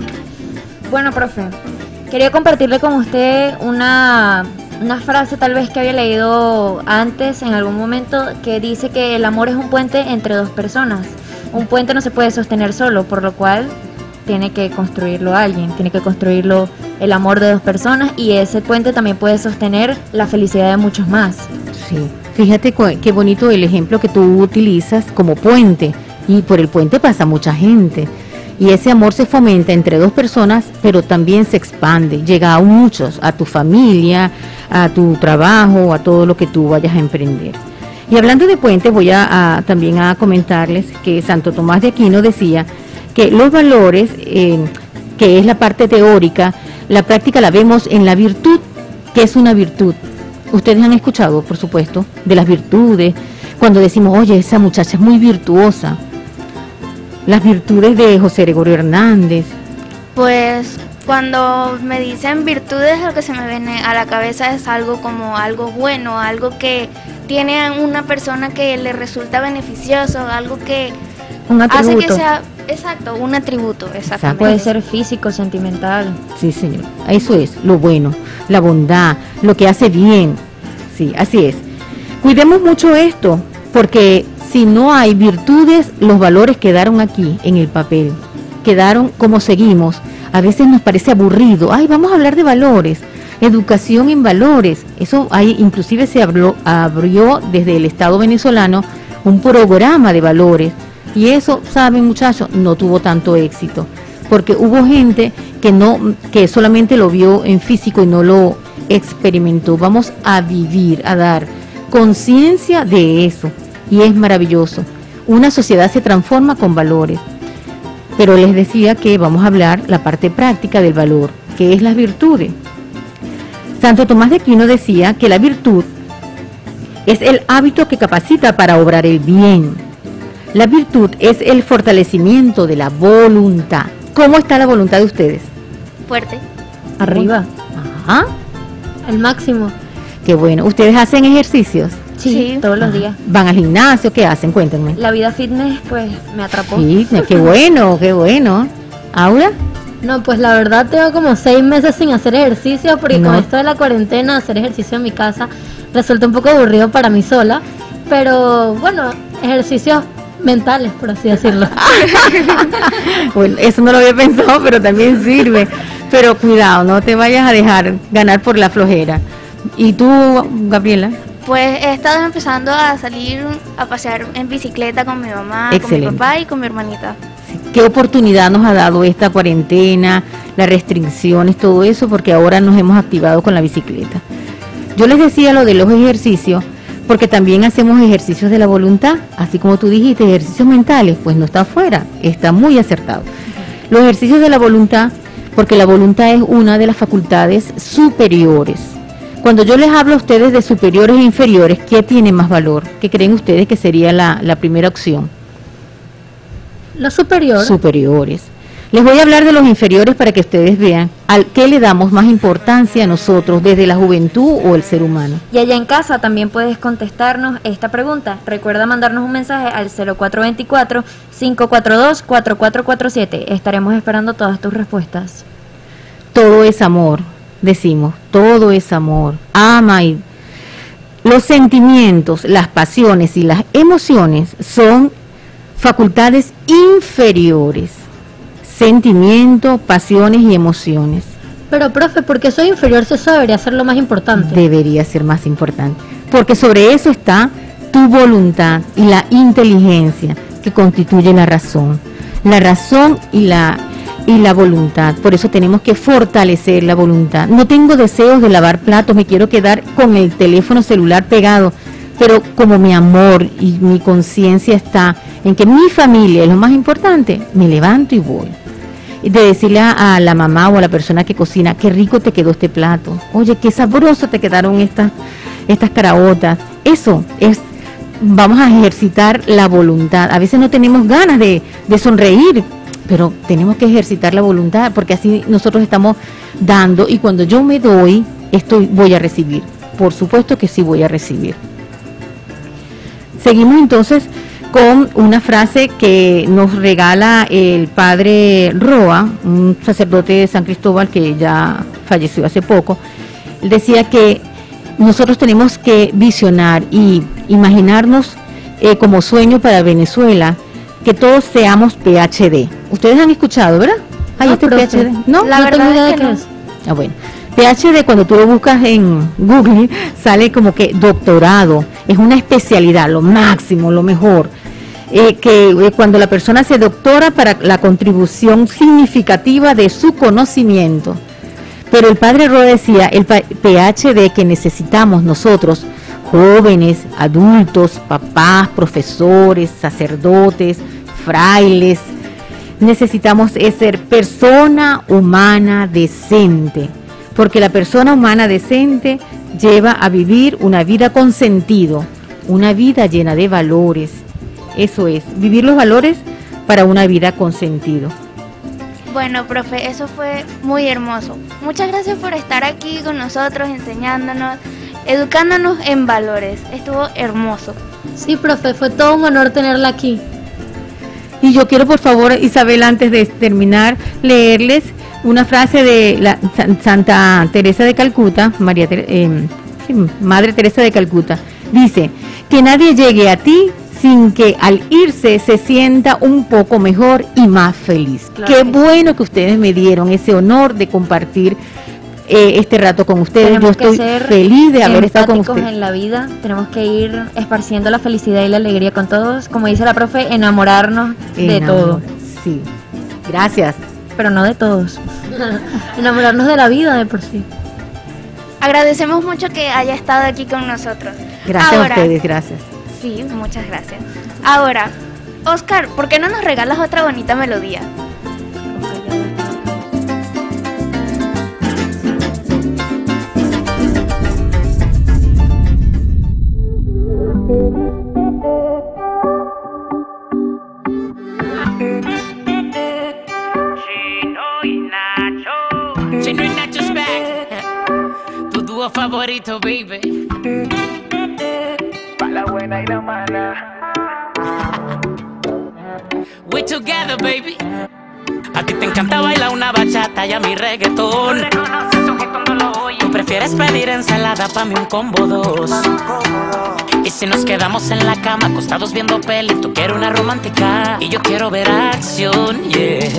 Bueno, profe, quería compartirle con usted una, una frase tal vez que había leído antes en algún momento que dice que el amor es un puente entre dos personas. Un puente no se puede sostener solo, por lo cual tiene que construirlo alguien, tiene que construirlo el amor de dos personas y ese puente también puede sostener la felicidad de muchos más. Sí, fíjate cu- qué bonito el ejemplo que tú utilizas como puente, y por el puente pasa mucha gente. Y ese amor se fomenta entre dos personas, pero también se expande, llega a muchos, a tu familia, a tu trabajo, a todo lo que tú vayas a emprender. Y hablando de puente, voy a, a- también a comentarles que Santo Tomás de Aquino decía que los valores, eh, que es la parte teórica, la práctica la vemos en la virtud, que es una virtud. Ustedes han escuchado, por supuesto, de las virtudes, cuando decimos, oye, esa muchacha es muy virtuosa. Las virtudes de José Gregorio Hernández. Pues cuando me dicen virtudes, lo que se me viene a la cabeza es algo como algo bueno, algo que tiene a una persona que le resulta beneficioso, algo que Un hace que atributo. sea, exacto, un atributo, exactamente. Puede ser físico, sentimental. Sí, señor. Eso es, lo bueno, la bondad, lo que hace bien. Sí, así es. Cuidemos mucho esto, porque si no hay virtudes, los valores quedaron aquí, en el papel. Quedaron como seguimos. A veces nos parece aburrido. Ay, vamos a hablar de valores. Educación en valores. Eso hay, inclusive se abrió, abrió desde el Estado venezolano un programa de valores. Y eso, saben muchachos, no tuvo tanto éxito. Porque hubo gente que no, que solamente lo vio en físico y no lo experimentó. Vamos a vivir, a dar conciencia de eso. Y es maravilloso. Una sociedad se transforma con valores. Pero les decía que vamos a hablar la parte práctica del valor, que es las virtudes. Santo Tomás de Aquino decía que la virtud es el hábito que capacita para obrar el bien. La virtud es el fortalecimiento de la voluntad. ¿Cómo está la voluntad de ustedes? Fuerte. Arriba. Ajá. Al máximo. Qué bueno. ¿Ustedes hacen ejercicios? Sí, Sí. todos los días. ¿Van al gimnasio? ¿Qué hacen? Cuéntenme. La vida fitness, pues, me atrapó. Sí, qué bueno, qué bueno. ¿Aura? No, pues la verdad tengo como seis meses sin hacer ejercicio porque No. con esto de la cuarentena hacer ejercicio en mi casa resulta un poco aburrido para mí sola, pero bueno, ejercicios mentales, por así decirlo. Bueno, eso no lo había pensado, pero también sirve. Pero cuidado, no te vayas a dejar ganar por la flojera. ¿Y tú, Gabriela? Pues he estado empezando a salir a pasear en bicicleta con mi mamá, Excelente. con mi papá y con mi hermanita. ¿Qué oportunidad nos ha dado esta cuarentena, las restricciones, todo eso? Porque ahora nos hemos activado con la bicicleta. Yo les decía lo de los ejercicios, porque también hacemos ejercicios de la voluntad, así como tú dijiste, ejercicios mentales, pues no está afuera, está muy acertado. Los ejercicios de la voluntad, porque la voluntad es una de las facultades superiores. Cuando yo les hablo a ustedes de superiores e inferiores, ¿qué tiene más valor? ¿Qué creen ustedes que sería la, la primera opción? Los superiores. Superiores. Les voy a hablar de los inferiores para que ustedes vean al qué le damos más importancia a nosotros desde la juventud o el ser humano. Y allá en casa también puedes contestarnos esta pregunta. Recuerda mandarnos un mensaje al cero cuatro dos cuatro, cinco cuatro dos, cuatro cuatro cuatro siete. Estaremos esperando todas tus respuestas. Todo es amor, decimos, todo es amor. Ama y los sentimientos, las pasiones y las emociones son facultades inferiores. Sentimientos, pasiones y emociones. Pero, profe, porque soy inferior, eso debería ser lo más importante. Debería ser más importante. Porque sobre eso está tu voluntad y la inteligencia que constituye la razón. La razón y la, y la voluntad. Por eso tenemos que fortalecer la voluntad. No tengo deseos de lavar platos, me quiero quedar con el teléfono celular pegado. Pero como mi amor y mi conciencia está en que mi familia es lo más importante, me levanto y voy. De decirle a, a la mamá o a la persona que cocina, qué rico te quedó este plato, oye, qué sabroso te quedaron estas, estas caraotas. Eso es, vamos a ejercitar la voluntad. A veces no tenemos ganas de, de sonreír, pero tenemos que ejercitar la voluntad, porque así nosotros estamos dando, y cuando yo me doy, estoy, voy a recibir. Por supuesto que sí voy a recibir. Seguimos entonces con una frase que nos regala el padre Roa, un sacerdote de San Cristóbal que ya falleció hace poco. Él decía que nosotros tenemos que visionar y imaginarnos eh, como sueño para Venezuela, que todos seamos P H D. Ustedes han escuchado, ¿verdad? Ay, No, este profe, P H D. ¿No? la No verdad tengo idea es de que qué no. es. Ah, bueno. P H D, cuando tú lo buscas en Google, sale como que doctorado, es una especialidad, lo máximo, lo mejor. Eh, que eh, cuando la persona se doctora para la contribución significativa de su conocimiento. Pero el padre Roa decía, el P H D que necesitamos nosotros, jóvenes, adultos, papás, profesores, sacerdotes, frailes, necesitamos es ser persona humana decente, porque la persona humana decente lleva a vivir una vida con sentido, una vida llena de valores. Eso es, vivir los valores para una vida con sentido. Bueno, profe, eso fue muy hermoso. Muchas gracias por estar aquí con nosotros, enseñándonos, educándonos en valores. Estuvo hermoso. Sí, profe, fue todo un honor tenerla aquí. Y yo quiero, por favor, Isabel, antes de terminar, leerles una frase de la Santa Teresa de Calcuta, María eh, Madre Teresa de Calcuta. Dice, que nadie llegue a ti sin que al irse se sienta un poco mejor y más feliz. Claro. Qué bueno que ustedes me dieron ese honor de compartir eh, este rato con ustedes. Tenemos Yo estoy que ser feliz de haber estado con empáticos ustedes. en la vida, tenemos que ir esparciendo la felicidad y la alegría con todos, como dice la profe, enamorarnos de Enamor- todo, Sí, gracias. pero no de todos. Enamorarnos de la vida de por sí. Agradecemos mucho que haya estado aquí con nosotros. Gracias Ahora, a ustedes, gracias. Sí, muchas gracias. Ahora, Oscar, ¿por qué no nos regalas otra bonita melodía? Chino y Nacho's back. Tu dúo favorito, baby. Pa' la buena y la mala. We together, baby. A ti te encanta bailar una bachata y a mi reggaetón. Tú prefieres pedir ensalada, pa' mí un combo dos. Y si nos quedamos en la cama acostados viendo peli, tú quieres una romántica y yo quiero ver acción, yeah.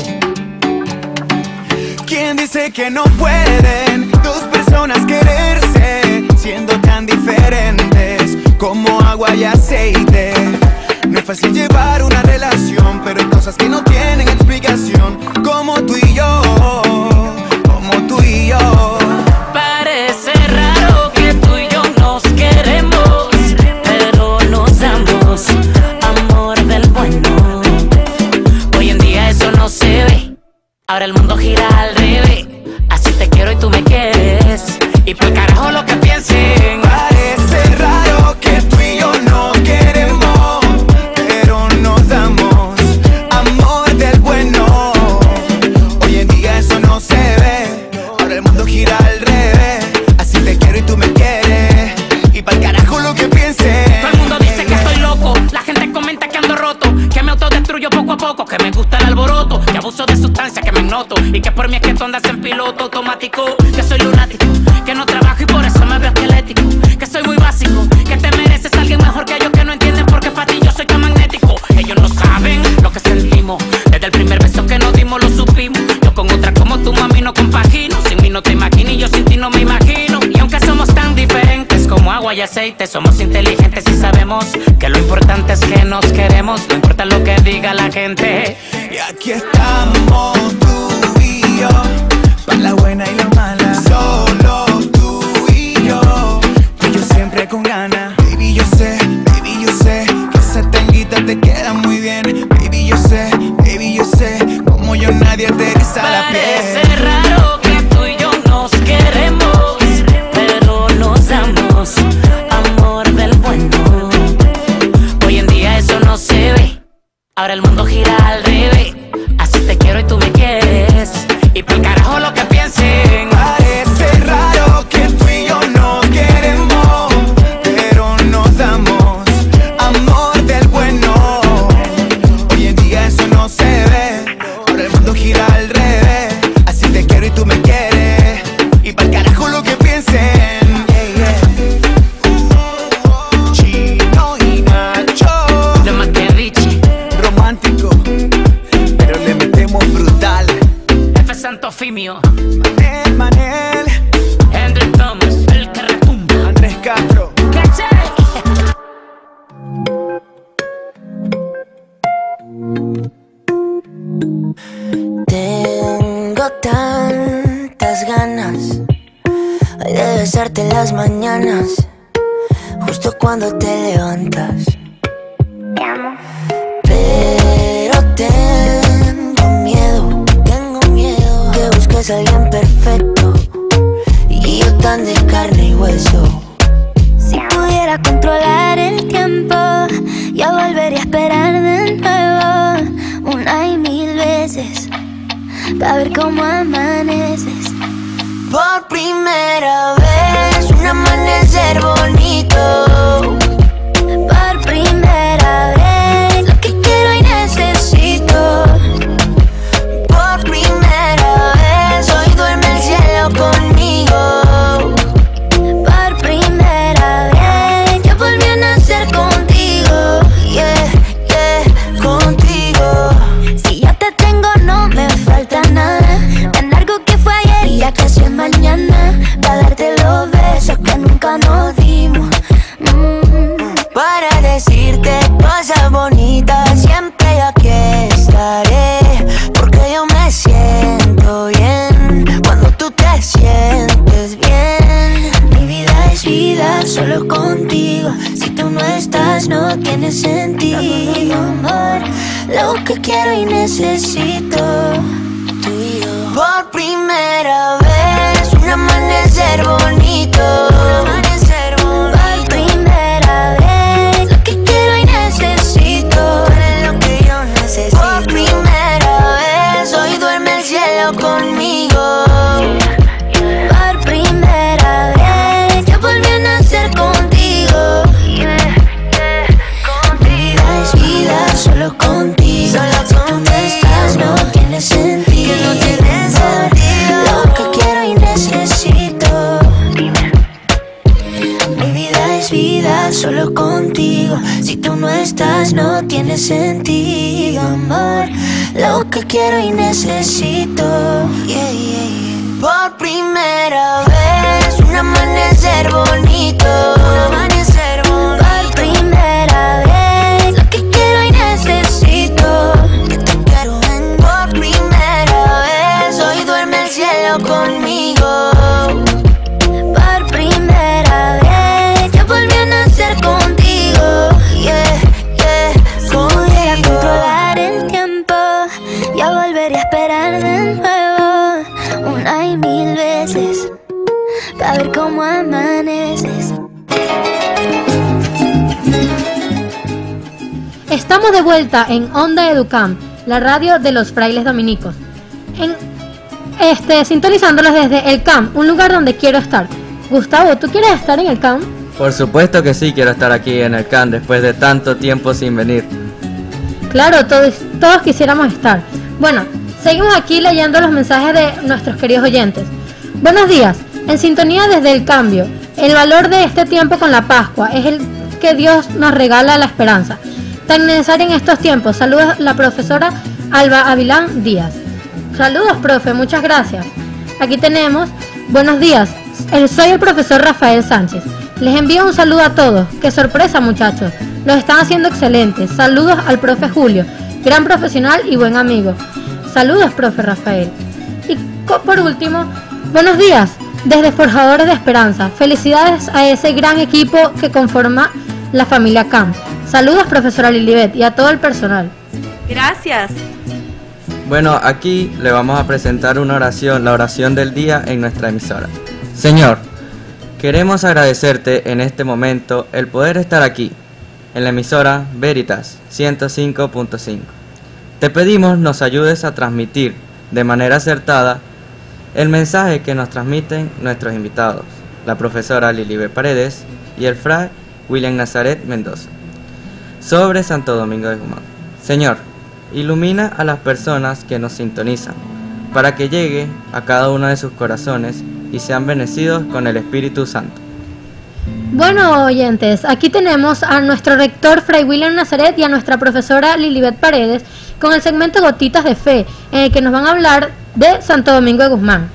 ¿Quién dice que no pueden dos personas quererse siendo tan diferentes como agua y aceite? No es fácil llevar una relación, pero hay cosas que no tienen explicación, como tú y yo, como tú y yo. Parece raro que tú y yo nos queremos, pero nos damos amor del bueno. Hoy en día eso no se ve, ahora el mundo gira al revés. Así te quiero y tú me quieres, y por carajo lo que piensen. Parece raro que tú y yo nos queremos, pero nos damos amor poco, que me gusta el alboroto, que abuso de sustancias, que me noto, y que por mí es que tú andas en piloto automático, que soy lunático, que no trabajo y por eso me veo esquelético, que soy muy básico, que te mereces a alguien mejor que ellos, que no entienden por qué para ti yo soy tan magnético. Ellos no saben lo que sentimos, desde el primer beso que nos dimos lo supimos. Yo con otra como tu mami no compagino, sin mí no te imagino y yo sin ti no me imagino. Y aunque somos tan diferentes como agua y aceite, somos inteligentes y sabemos que lo importante es que nos queremos, no importa lo que diga la gente. Y aquí estamos tú y yo, para la buena y la mala, solo tú y yo, y yo siempre con ganas. Baby yo sé, baby yo sé, que esa tanguita te queda muy bien. Baby yo sé, baby yo sé, como yo nadie te eriza la piel. Parece raro que tú y yo nos queremos, pero nos damos amor del bueno. Hoy en día eso no se ve, ahora el mundo gira al revés. Así te quiero y tú me quieres, y pa'l carajo lo que piensen. Parece raro que tú y yo nos queremos, pero nos damos amor del bueno. Hoy en día eso no se ve, ahora el mundo gira al revés. Así te quiero y tú me quieres, y pa'l carajo lo que piensen. Chino y Nacho, De más que Richie, romántico, pero le metemos brutal. F. Santo Fimio, Manel, Manel, Hendrik Thomas, el que retumba. Andrés Castro. Tengo tantas ganas ay, de besarte las mañanas, justo cuando te levantas. Te amo. Pero tengo miedo, tengo miedo que busques a alguien perfecto y yo tan de carne y hueso. Si pudiera controlar el tiempo, yo volvería a esperar de nuevo una y mil veces para ver cómo amaneces. Por primera vez, un amanecer bonito. Por primera vez, lo que quiero y necesito. Por primera vez, hoy duerme el cielo conmigo. Por primera vez, yo volví a nacer contigo. Yeah, yeah, contigo. Si ya te tengo no me falta nada, tan largo que fue ayer y ya casi es mañana, para darte los besos que nunca nos dimos. mm. Para decirte cosas bonitas, siempre yo aquí estaré, porque yo me siento bien cuando tú te sientes bien. Mi vida es vida solo contigo, si tú no estás no tiene sentido, amor. Lo que quiero y necesito, tú y yo. Por primera vez, un amanecer bonito. Un amanecer bonito. Por primera vez, lo que quiero y necesito, es lo que yo necesito. Por primera vez, hoy duerme el cielo conmigo. por primera vez, yo volví a nacer contigo. Mi vida es vida solo contigo, Solo si tú no estás no tiene sentido, Que no tiene sentido. lo que quiero y necesito. Mi vida es vida solo contigo, si tú no estás no tiene sentido, amor. Lo que quiero y necesito. Yeah, yeah, yeah. Por primera vez, un amanecer bonito. Un amanecer bonito. Por primera vez, lo que quiero y necesito. Que te quiero en. Por primera vez, hoy duerme el cielo conmigo. Por primera vez, yo volví a nacer contigo. Yeah, yeah, Si pudiera contigo. controlar el tiempo, yo volvería a esperar de nuevo una y mil veces para ver cómo amaneces. Estamos de vuelta en Onda Educam, la radio de los frailes dominicos. En, este, sintonizándolos desde el C A M, un lugar donde quiero estar. Gustavo, ¿tú quieres estar en el C A M? Por supuesto que sí, quiero estar aquí en el C A N después de tanto tiempo sin venir. Claro, todos, todos quisiéramos estar. Bueno, seguimos aquí leyendo los mensajes de nuestros queridos oyentes. Buenos días, en sintonía desde el cambio. El valor de este tiempo con la Pascua es el que Dios nos regala la esperanza. Tan necesaria en estos tiempos. Saludos la profesora Alba Avilán Díaz. Saludos, profe, muchas gracias. Aquí tenemos, buenos días, soy el profesor Rafael Sánchez. Les envío un saludo a todos. ¡Qué sorpresa, muchachos! Los están haciendo excelentes. Saludos al profe Julio, gran profesional y buen amigo. Saludos, profe Rafael. Y por último, buenos días, desde Forjadores de Esperanza. Felicidades a ese gran equipo que conforma la familia Camp. Saludos, profesora Lilibet, y a todo el personal. Gracias. Bueno, aquí le vamos a presentar una oración, la oración del día en nuestra emisora. Señor, queremos agradecerte en este momento el poder estar aquí, en la emisora Veritas ciento cinco punto cinco. Te pedimos nos ayudes a transmitir de manera acertada el mensaje que nos transmiten nuestros invitados, la profesora Lilibet Paredes y el fray William Nazaret Mendoza, sobre Santo Domingo de Guzmán. Señor, ilumina a las personas que nos sintonizan, para que llegue a cada uno de sus corazones y sean bendecidos con el Espíritu Santo. Bueno, oyentes, aquí tenemos a nuestro rector Fray William Nazaret y a nuestra profesora Lilibet Paredes con el segmento Gotitas de Fe, en el que nos van a hablar de Santo Domingo de Guzmán.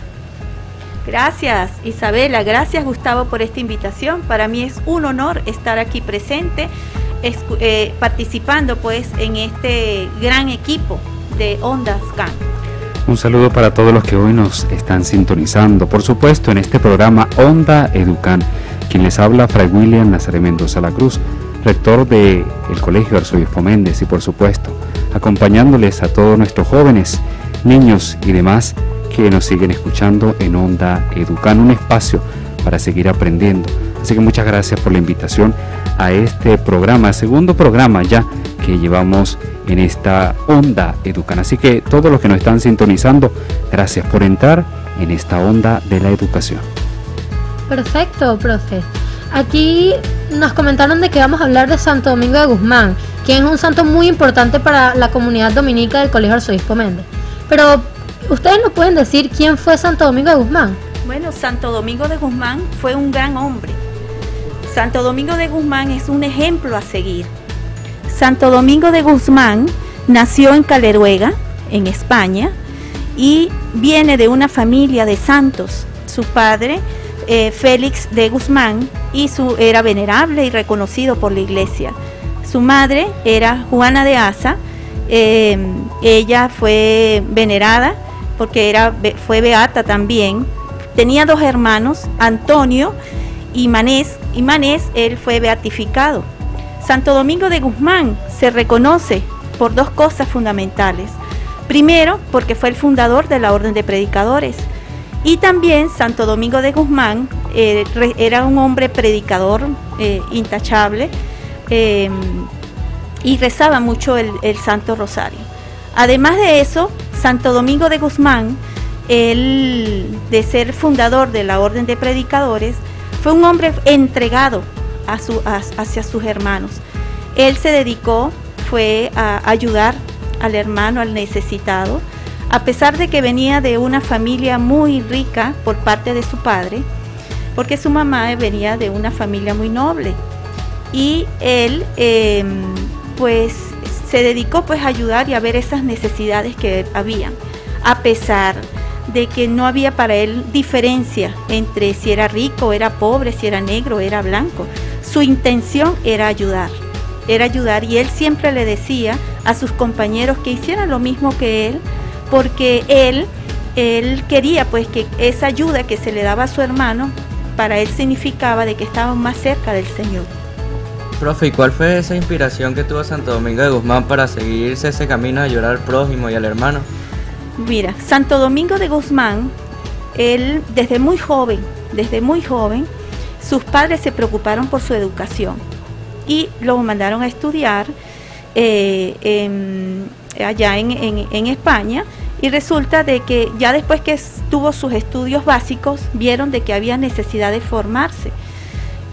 Gracias, Isabela, gracias, Gustavo, por esta invitación. Para mí es un honor estar aquí presente, eh, participando pues en este gran equipo de Ondas Can. Un saludo para todos los que hoy nos están sintonizando, por supuesto, en este programa Onda Educan. Quien les habla, Fray William Nazaret Mendoza La Cruz, rector del Colegio Arzobispo Méndez, y por supuesto, acompañándoles a todos nuestros jóvenes, niños y demás que nos siguen escuchando en Onda Educan, un espacio para seguir aprendiendo. Así que muchas gracias por la invitación a este programa, segundo programa ya que llevamos en esta Onda Educan. Así que todos los que nos están sintonizando, gracias por entrar en esta onda de la educación. Perfecto, profe. Aquí nos comentaron de que vamos a hablar de Santo Domingo de Guzmán, quien es un santo muy importante para la comunidad dominica del Colegio Arzobispo Méndez. Pero, ¿ustedes nos pueden decir quién fue Santo Domingo de Guzmán? Bueno, Santo Domingo de Guzmán fue un gran hombre. Santo Domingo de Guzmán es un ejemplo a seguir. Santo Domingo de Guzmán nació en Caleruega, en España, y viene de una familia de santos. Su padre, eh, Félix de Guzmán, y su, era venerable y reconocido por la iglesia. Su madre era Juana de Asa. Eh, ella fue venerada porque era, fue beata también. Tenía dos hermanos, Antonio y Manés, y Manés él fue beatificado. Santo Domingo de Guzmán se reconoce por dos cosas fundamentales. Primero, porque fue el fundador de la Orden de Predicadores, y también Santo Domingo de Guzmán eh, re, era un hombre predicador eh, intachable, eh, y rezaba mucho el, el Santo Rosario. Además de eso, Santo Domingo de Guzmán, él, de ser fundador de la Orden de Predicadores, fue un hombre entregado a su, a, hacia sus hermanos. Él se dedicó, fue a ayudar al hermano, al necesitado, a pesar de que venía de una familia muy rica por parte de su padre, porque su mamá venía de una familia muy noble, y él eh, pues se dedicó pues a ayudar y a ver esas necesidades que habían, a pesar de que no había para él diferencia entre si era rico, era pobre, si era negro, era blanco. Su intención era ayudar, era ayudar, y él siempre le decía a sus compañeros que hicieran lo mismo que él, porque él, él quería pues que esa ayuda que se le daba a su hermano, para él significaba de que estaban más cerca del Señor. Profe, ¿y cuál fue esa inspiración que tuvo Santo Domingo de Guzmán para seguirse ese camino de ayudar al prójimo y al hermano? Mira, Santo Domingo de Guzmán, él desde muy joven, desde muy joven, sus padres se preocuparon por su educación y lo mandaron a estudiar eh, en, allá en, en, en España, y resulta de que ya después que tuvo sus estudios básicos, vieron de que había necesidad de formarse,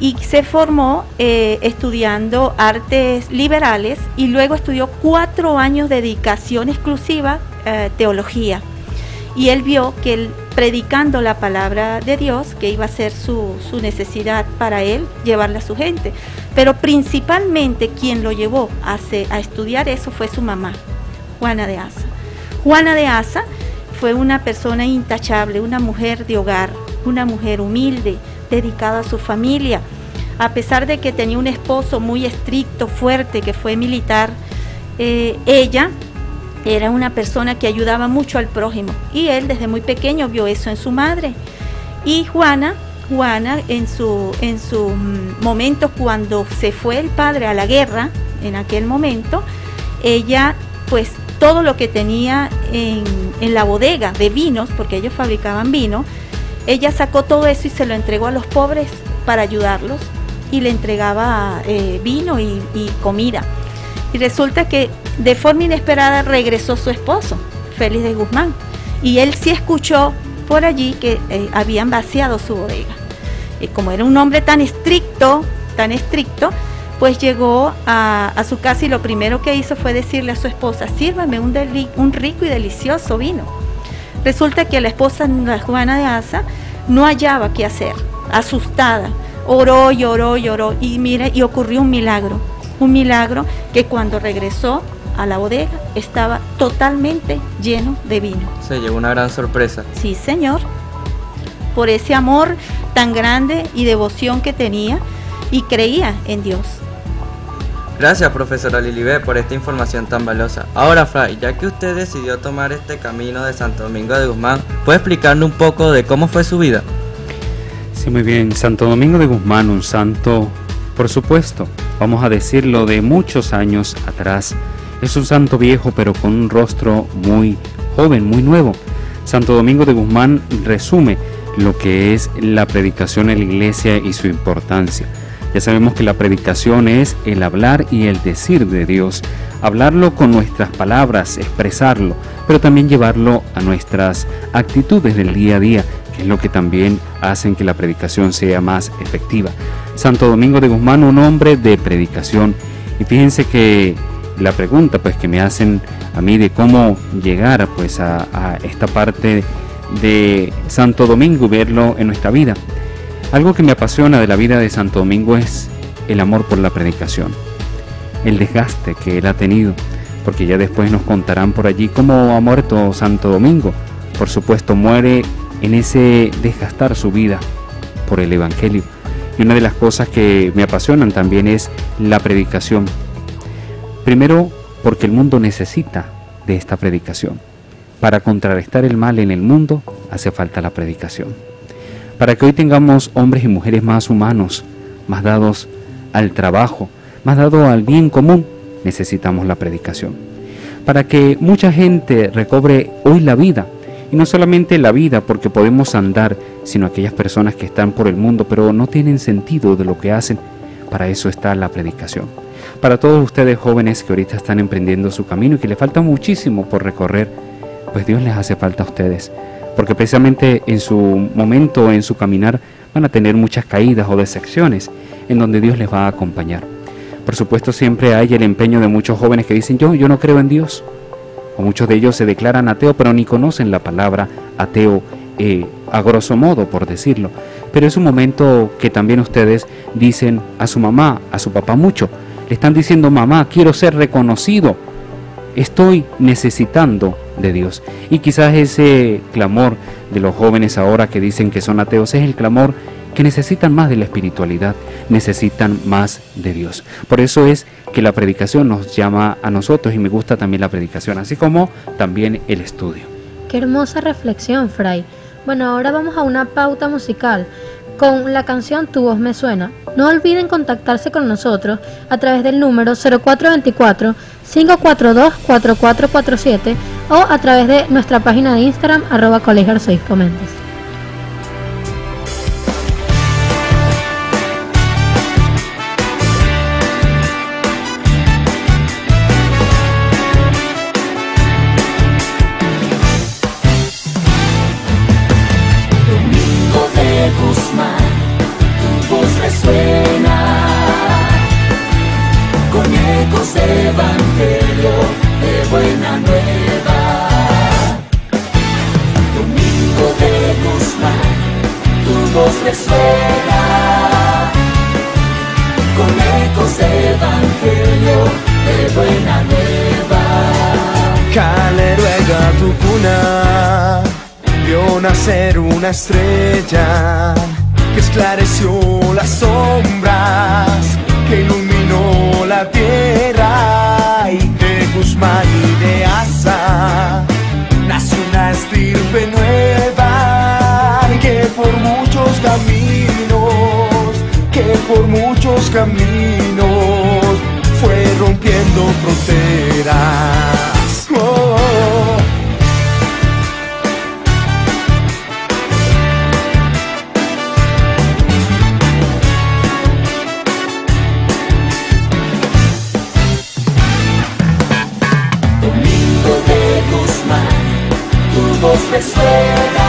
y se formó eh, estudiando artes liberales y luego estudió cuatro años de dedicación exclusiva eh, teología. Y él vio que él, predicando la palabra de Dios, que iba a ser su, su necesidad para él, llevarla a su gente. Pero principalmente quien lo llevó a, se, a estudiar eso fue su mamá, Juana de Asa. Juana de Asa fue una persona intachable, una mujer de hogar, una mujer humilde, dedicada a su familia. A pesar de que tenía un esposo muy estricto, fuerte, que fue militar, eh, ella era una persona que ayudaba mucho al prójimo y él desde muy pequeño vio eso en su madre. Y Juana, Juana en su en sus momentos cuando se fue el padre a la guerra, en aquel momento, ella pues todo lo que tenía en, en la bodega de vinos, porque ellos fabricaban vino, ella sacó todo eso y se lo entregó a los pobres para ayudarlos y le entregaba eh, vino y, y comida. Y resulta que de forma inesperada regresó su esposo, Félix de Guzmán, y él sí escuchó por allí que eh, habían vaciado su bodega. Y como era un hombre tan estricto, tan estricto, pues llegó a, a su casa y lo primero que hizo fue decirle a su esposa: sírvame un, deli, un rico y delicioso vino. Resulta que la esposa, la Juana de Asa, no hallaba qué hacer, asustada, oró y oró y oró, y mire, y ocurrió un milagro, un milagro que cuando regresó a la bodega estaba totalmente lleno de vino. Se llevó una gran sorpresa. Sí, señor, por ese amor tan grande y devoción que tenía y creía en Dios. Gracias, profesora Lilibet, por esta información tan valiosa. Ahora, Fray, ya que usted decidió tomar este camino de Santo Domingo de Guzmán, ¿puede explicarnos un poco de cómo fue su vida? Sí, muy bien. Santo Domingo de Guzmán, un santo, por supuesto, vamos a decirlo, de muchos años atrás. Es un santo viejo, pero con un rostro muy joven, muy nuevo. Santo Domingo de Guzmán resume lo que es la predicación en la iglesia y su importancia. Ya sabemos que la predicación es el hablar y el decir de Dios, hablarlo con nuestras palabras, expresarlo, pero también llevarlo a nuestras actitudes del día a día, que es lo que también hacen que la predicación sea más efectiva. Santo Domingo de Guzmán, un hombre de predicación. Y fíjense que la pregunta pues que me hacen a mí de cómo llegar pues a, a esta parte de Santo Domingo y verlo en nuestra vida. Algo que me apasiona de la vida de Santo Domingo es el amor por la predicación, el desgaste que él ha tenido, porque ya después nos contarán por allí cómo ha muerto Santo Domingo. Por supuesto, muere en ese desgastar su vida por el Evangelio. Y una de las cosas que me apasionan también es la predicación. Primero, porque el mundo necesita de esta predicación. Para contrarrestar el mal en el mundo, hace falta la predicación. Para que hoy tengamos hombres y mujeres más humanos, más dados al trabajo, más dados al bien común, necesitamos la predicación. Para que mucha gente recobre hoy la vida, y no solamente la vida porque podemos andar, sino aquellas personas que están por el mundo pero no tienen sentido de lo que hacen. Para eso está la predicación. Para todos ustedes jóvenes que ahorita están emprendiendo su camino y que les falta muchísimo por recorrer, pues Dios les hace falta a ustedes, porque precisamente en su momento, en su caminar, van a tener muchas caídas o decepciones en donde Dios les va a acompañar. Por supuesto, siempre hay el empeño de muchos jóvenes que dicen: yo, yo no creo en Dios. O muchos de ellos se declaran ateos, pero ni conocen la palabra ateo eh, a grosso modo, por decirlo. Pero es un momento que también ustedes dicen a su mamá, a su papá mucho. Le están diciendo: mamá, quiero ser reconocido. Estoy necesitando de Dios. Y quizás ese clamor de los jóvenes ahora que dicen que son ateos es el clamor que necesitan más de la espiritualidad, necesitan más de Dios. Por eso es que la predicación nos llama a nosotros, y me gusta también la predicación, así como también el estudio. Qué hermosa reflexión, Fray. Bueno, ahora vamos a una pauta musical con la canción Tu Voz Me Suena. No olviden contactarse con nosotros a través del número cero cuatro dos cuatro, cinco cuatro dos, cuatro cuatro cuatro siete o a través de nuestra página de Instagram, arroba Colegio Arzobispo Méndez. Domingo de Guzmán, tu voz resuena. buena nueva. Domingo de Guzmán, tu voz resuena con ecos de evangelio de buena nueva. Caleruega, tu cuna, vio nacer una estrella que esclareció las sombras, que iluminó la tierra, y de Guzmán y de Asa nació una estirpe nueva, que por muchos caminos, que por muchos caminos fue rompiendo fronteras. Oh. Domingo de Guzmán, tu voz resuena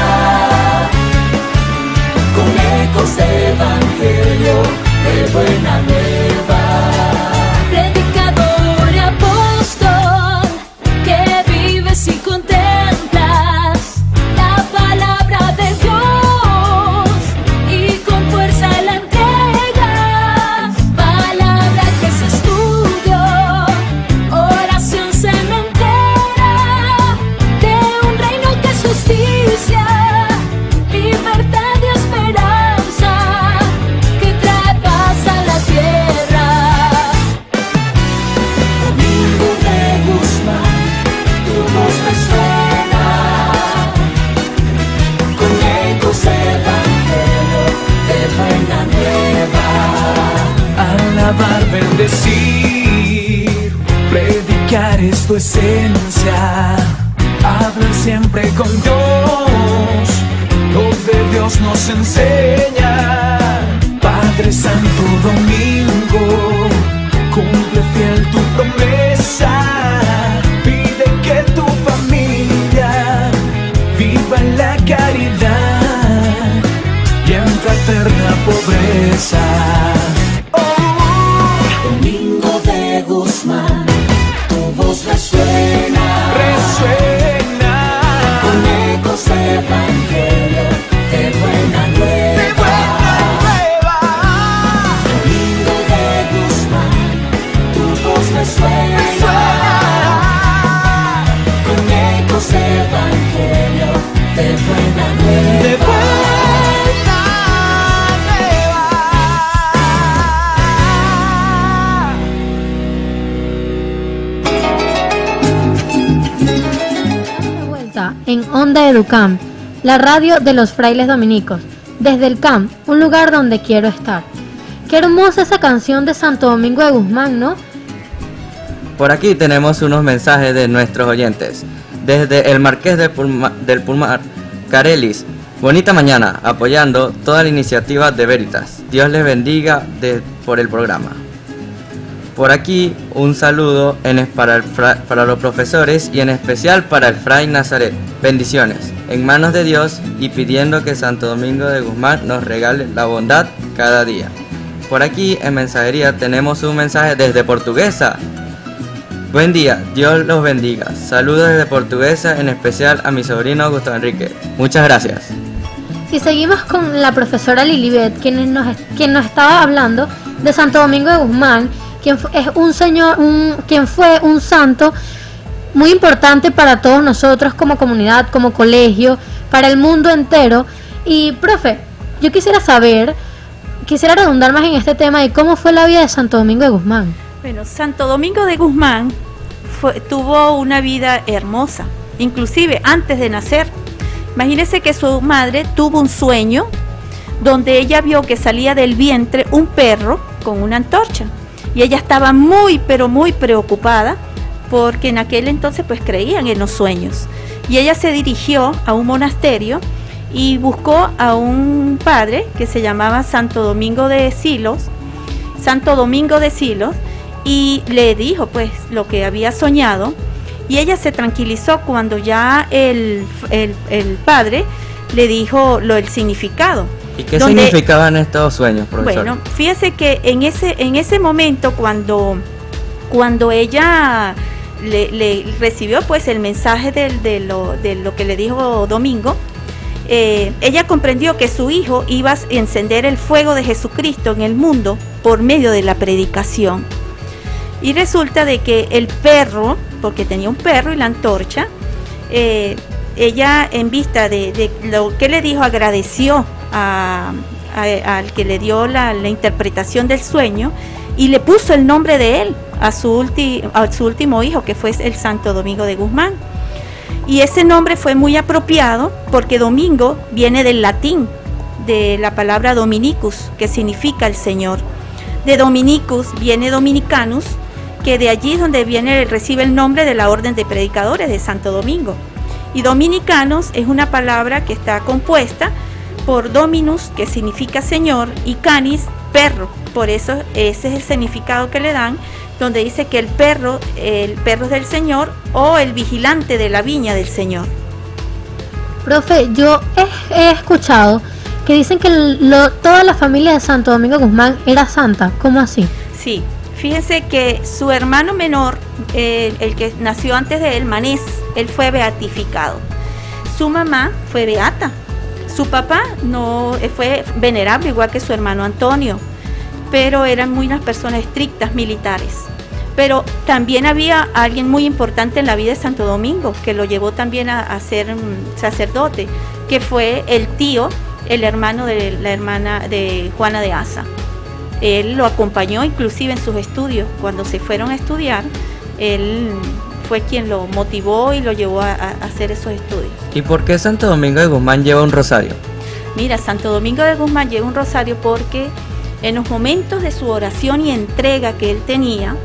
con ecos de evangelio de buena nueva. Predicador y apóstol, que vives y contemplas la palabra de Dios y con fuerza la entregas. Palabra que se estudió, oración cementera de un reino que es justicia, libertad y esperanza, que trae paz a la tierra. Domingo de Guzmán, tu voz resuena con ecos de evangelio de buena nueva. Alabar, bendecir, predicar es tu esencia, hablar siempre con Dios, lo de Dios nos enseña. Padre Santo Domingo, cumple fiel tu promesa, pide que tu familia viva en la caridad y en fraterna pobreza. Domingo de Guzmán, tu voz resuena, resuena con ecos de evangelio de buena nueva. De buena nueva. Domingo de Guzmán, tu voz resuena, resuena con ecos de evangelio de buena nueva. de buena nueva. De vuelta en Onda Educam, la radio de los frailes dominicos. Desde el C A M, un lugar donde quiero estar. Qué hermosa esa canción de Santo Domingo de Guzmán, ¿no? Por aquí tenemos unos mensajes de nuestros oyentes. Desde el Marqués del, Pulma, del Pulmar, Carelis. Bonita mañana, apoyando toda la iniciativa de Veritas. Dios les bendiga de, por el programa. Por aquí un saludo en, para, el, para los profesores y en especial para el Fray Nazaret. Bendiciones, en manos de Dios y pidiendo que Santo Domingo de Guzmán nos regale la bondad cada día. Por aquí en mensajería tenemos un mensaje desde Portuguesa. Buen día, Dios los bendiga. Saludos desde Portuguesa, en especial a mi sobrino Gustavo Enrique. Muchas gracias. Y seguimos con la profesora Lilibet, quien nos, quien nos estaba hablando de Santo Domingo de Guzmán, quien fu- es un señor, un, quien fue un santo muy importante para todos nosotros como comunidad, como colegio, para el mundo entero. Y profe, yo quisiera saber, quisiera redundar más en este tema de cómo fue la vida de Santo Domingo de Guzmán. Bueno, Santo Domingo de Guzmán fue, tuvo una vida hermosa, inclusive antes de nacer. Imagínese que su madre tuvo un sueño donde ella vio que salía del vientre un perro con una antorcha y ella estaba muy pero muy preocupada porque en aquel entonces pues creían en los sueños, y ella se dirigió a un monasterio y buscó a un padre que se llamaba Santo Domingo de Silos, Santo Domingo de Silos, y le dijo pues lo que había soñado, y ella se tranquilizó cuando ya el, el, el padre le dijo lo el significado. ¿Y qué donde, significaban estos sueños, profesor? Bueno, fíjese que en ese, en ese momento cuando, cuando ella le, le recibió pues el mensaje de, de, lo, de lo que le dijo Domingo, eh, ella comprendió que su hijo iba a encender el fuego de Jesucristo en el mundo por medio de la predicación. Y resulta de que el perro, porque tenía un perro y la antorcha, eh, ella en vista de, de lo que le dijo agradeció a, a, al que le dio la, la interpretación del sueño y le puso el nombre de él a su, ulti, a su último hijo, que fue el Santo Domingo de Guzmán. Y ese nombre fue muy apropiado porque Domingo viene del latín, de la palabra Dominicus, que significa el Señor. De Dominicus viene Dominicanus, que de allí es donde viene, recibe el nombre de la Orden de Predicadores de Santo Domingo. Y Dominicanos es una palabra que está compuesta por Dominus, que significa Señor, y Canis, perro. Por eso ese es el significado que le dan, donde dice que el perro, el perro es del Señor o el vigilante de la viña del Señor. Profe, yo he, he escuchado que dicen que lo, toda la familia de Santo Domingo Guzmán era santa. ¿Cómo así? Sí. Fíjense que su hermano menor, eh, el que nació antes de él, Manés, él fue beatificado. Su mamá fue beata. Su papá no fue venerable, igual que su hermano Antonio, pero eran muy unas personas estrictas, militares. Pero también había alguien muy importante en la vida de Santo Domingo, que lo llevó también a, a ser um, sacerdote, que fue el tío, el hermano de la hermana de Juana de Asa. Él lo acompañó inclusive en sus estudios. Cuando se fueron a estudiar, él fue quien lo motivó y lo llevó a, a hacer esos estudios. ¿Y por qué Santo Domingo de Guzmán lleva un rosario? Mira, Santo Domingo de Guzmán lleva un rosario porque en los momentos de su oración y entrega que él tenía,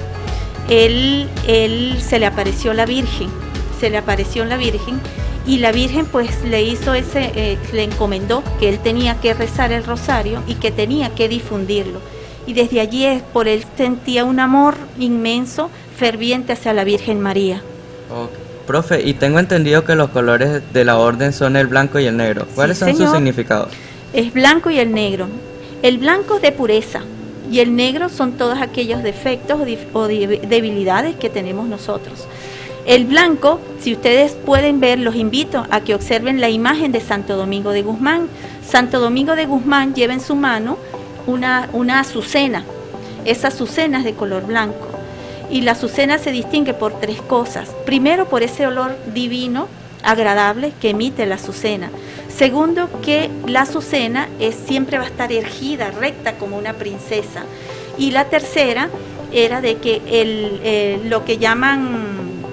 él, él se le apareció la Virgen, se le apareció la Virgen y la Virgen pues le hizo ese, eh, le encomendó que él tenía que rezar el rosario y que tenía que difundirlo. Y desde allí es por él sentía un amor inmenso, ferviente hacia la Virgen María. Okay. Profe, y tengo entendido que los colores de la orden son el blanco y el negro. ¿Cuáles Sí, son señor. sus significados? Es blanco y el negro. El blanco es de pureza y el negro son todos aquellos defectos o, dif- o di- debilidades que tenemos nosotros. El blanco, si ustedes pueden ver, los invito a que observen la imagen de Santo Domingo de Guzmán. Santo Domingo de Guzmán lleva en su mano una, una azucena. Esa azucena es de color blanco. Y la azucena se distingue por tres cosas. Primero, por ese olor divino, agradable que emite la azucena. Segundo, que la azucena es, siempre va a estar erguida, recta como una princesa. Y la tercera era de que el, eh, lo que llaman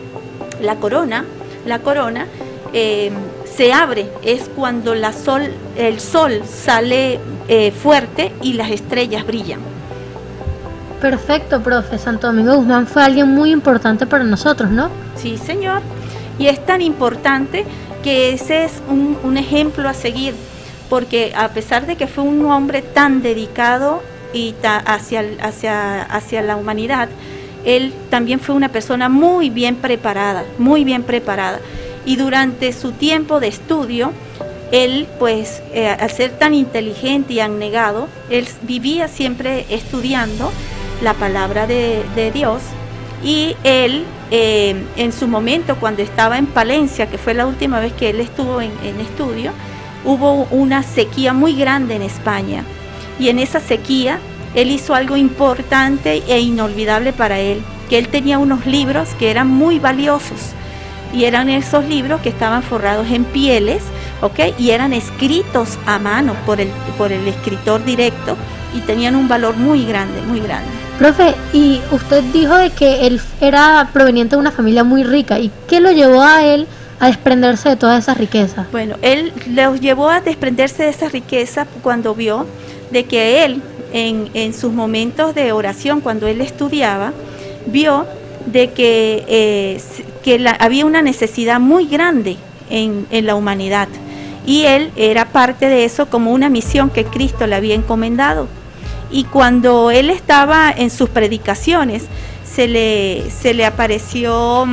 la corona, la corona eh, se abre, es cuando la sol, el sol sale eh, fuerte y las estrellas brillan. Perfecto, profe. Santo Domingo Guzmán fue alguien muy importante para nosotros, ¿no? Sí, señor. Y es tan importante que ese es un, un ejemplo a seguir, porque a pesar de que fue un hombre tan dedicado y ta, hacia, hacia, hacia la humanidad, él también fue una persona muy bien preparada, muy bien preparada. Y durante su tiempo de estudio, él, pues, eh, al ser tan inteligente y abnegado, él vivía siempre estudiando la palabra de, de Dios. Y él, eh, en su momento, cuando estaba en Palencia, que fue la última vez que él estuvo en, en estudio, hubo una sequía muy grande en España. Y en esa sequía, él hizo algo importante e inolvidable para él, que él tenía unos libros que eran muy valiosos. Y eran esos libros que estaban forrados en pieles, ¿ok? Y eran escritos a mano por el, por el escritor directo y tenían un valor muy grande, muy grande. Profe, y usted dijo de que él era proveniente de una familia muy rica. ¿Y qué lo llevó a él a desprenderse de todas esas riquezas? Bueno, él los llevó a desprenderse de esa riqueza cuando vio de que él, en, en sus momentos de oración, cuando él estudiaba, vio de que, eh, que la, había una necesidad muy grande en, en la humanidad. Y él era parte de eso como una misión que Cristo le había encomendado. Y cuando él estaba en sus predicaciones, se le, se le apareció,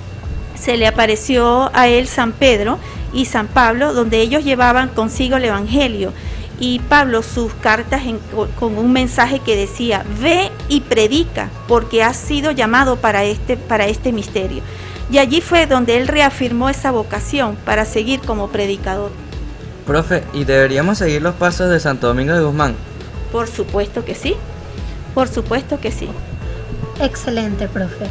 se le apareció a él San Pedro y San Pablo, donde ellos llevaban consigo el Evangelio. y Pablo sus cartas en, con un mensaje que decía: ve y predica, porque has sido llamado para este, para este misterio. Y allí fue donde él reafirmó esa vocación para seguir como predicador. Profe, ¿y deberíamos seguir los pasos de Santo Domingo de Guzmán? Por supuesto que sí, por supuesto que sí. Excelente, profe.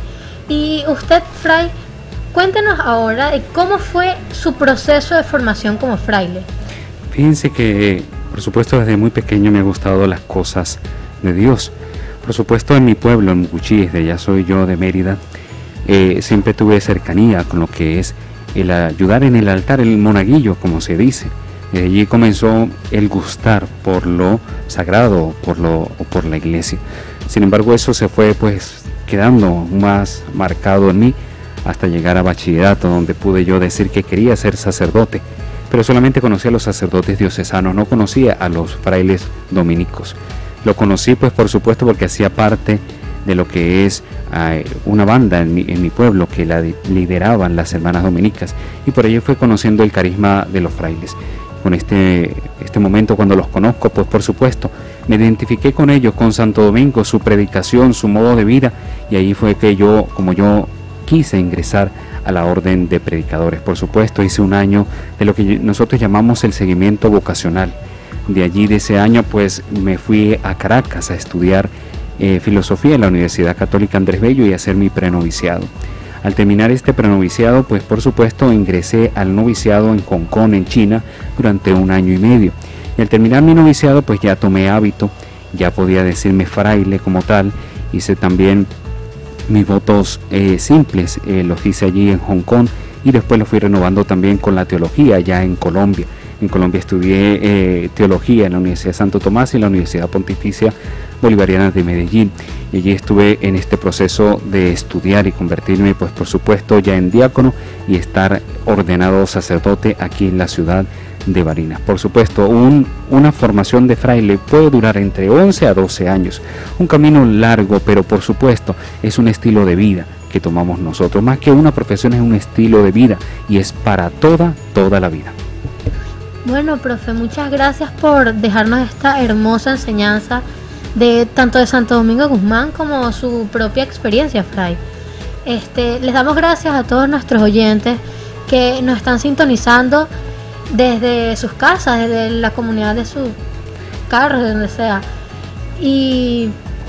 Y usted, Fray, cuéntenos ahora de cómo fue su proceso de formación como fraile. Fíjense que, por supuesto, desde muy pequeño me han gustado las cosas de Dios. Por supuesto, en mi pueblo, en Mucuchí, de allá soy yo, de Mérida, eh, siempre tuve cercanía con lo que es el ayudar en el altar, el monaguillo, como se dice. Desde allí comenzó el gustar por lo sagrado, por lo, por la iglesia. Sin embargo, eso se fue pues quedando más marcado en mí hasta llegar a bachillerato, donde pude yo decir que quería ser sacerdote, pero solamente conocía a los sacerdotes diocesanos, no conocía a los frailes dominicos. Lo conocí pues por supuesto porque hacía parte de lo que es eh, una banda en mi, en mi pueblo que la lideraban las hermanas dominicas, y por ello fui conociendo el carisma de los frailes. Con este, este momento, cuando los conozco, pues por supuesto me identifiqué con ellos, con Santo Domingo, su predicación, su modo de vida, y ahí fue que yo, como yo quise ingresar a la orden de predicadores. Por supuesto, hice un año de lo que nosotros llamamos el seguimiento vocacional. De allí, de ese año, pues me fui a Caracas a estudiar eh, filosofía en la Universidad Católica Andrés Bello y a hacer mi prenoviciado. Al terminar este prenoviciado, pues por supuesto ingresé al noviciado en Hong Kong, en China, durante un año y medio. Y al terminar mi noviciado, pues ya tomé hábito, ya podía decirme fraile como tal. Hice también mis votos eh, simples, eh, los hice allí en Hong Kong, y después los fui renovando también con la teología ya en Colombia. En Colombia estudié eh, teología en la Universidad de Santo Tomás y en la Universidad Pontificia Bolivariana de Medellín, y allí estuve en este proceso de estudiar y convertirme, pues por supuesto, ya en diácono y estar ordenado sacerdote aquí en la ciudad de Barinas. Por supuesto, un, una formación de fraile puede durar entre once a doce años, un camino largo, pero por supuesto es un estilo de vida que tomamos nosotros. Más que una profesión, es un estilo de vida y es para toda, toda la vida. Bueno, profe, muchas gracias por dejarnos esta hermosa enseñanza de tanto de Santo Domingo de Guzmán como su propia experiencia, Fray. Este, les damos gracias a todos nuestros oyentes que nos están sintonizando desde sus casas, desde la comunidad de sus carros, de donde sea. Y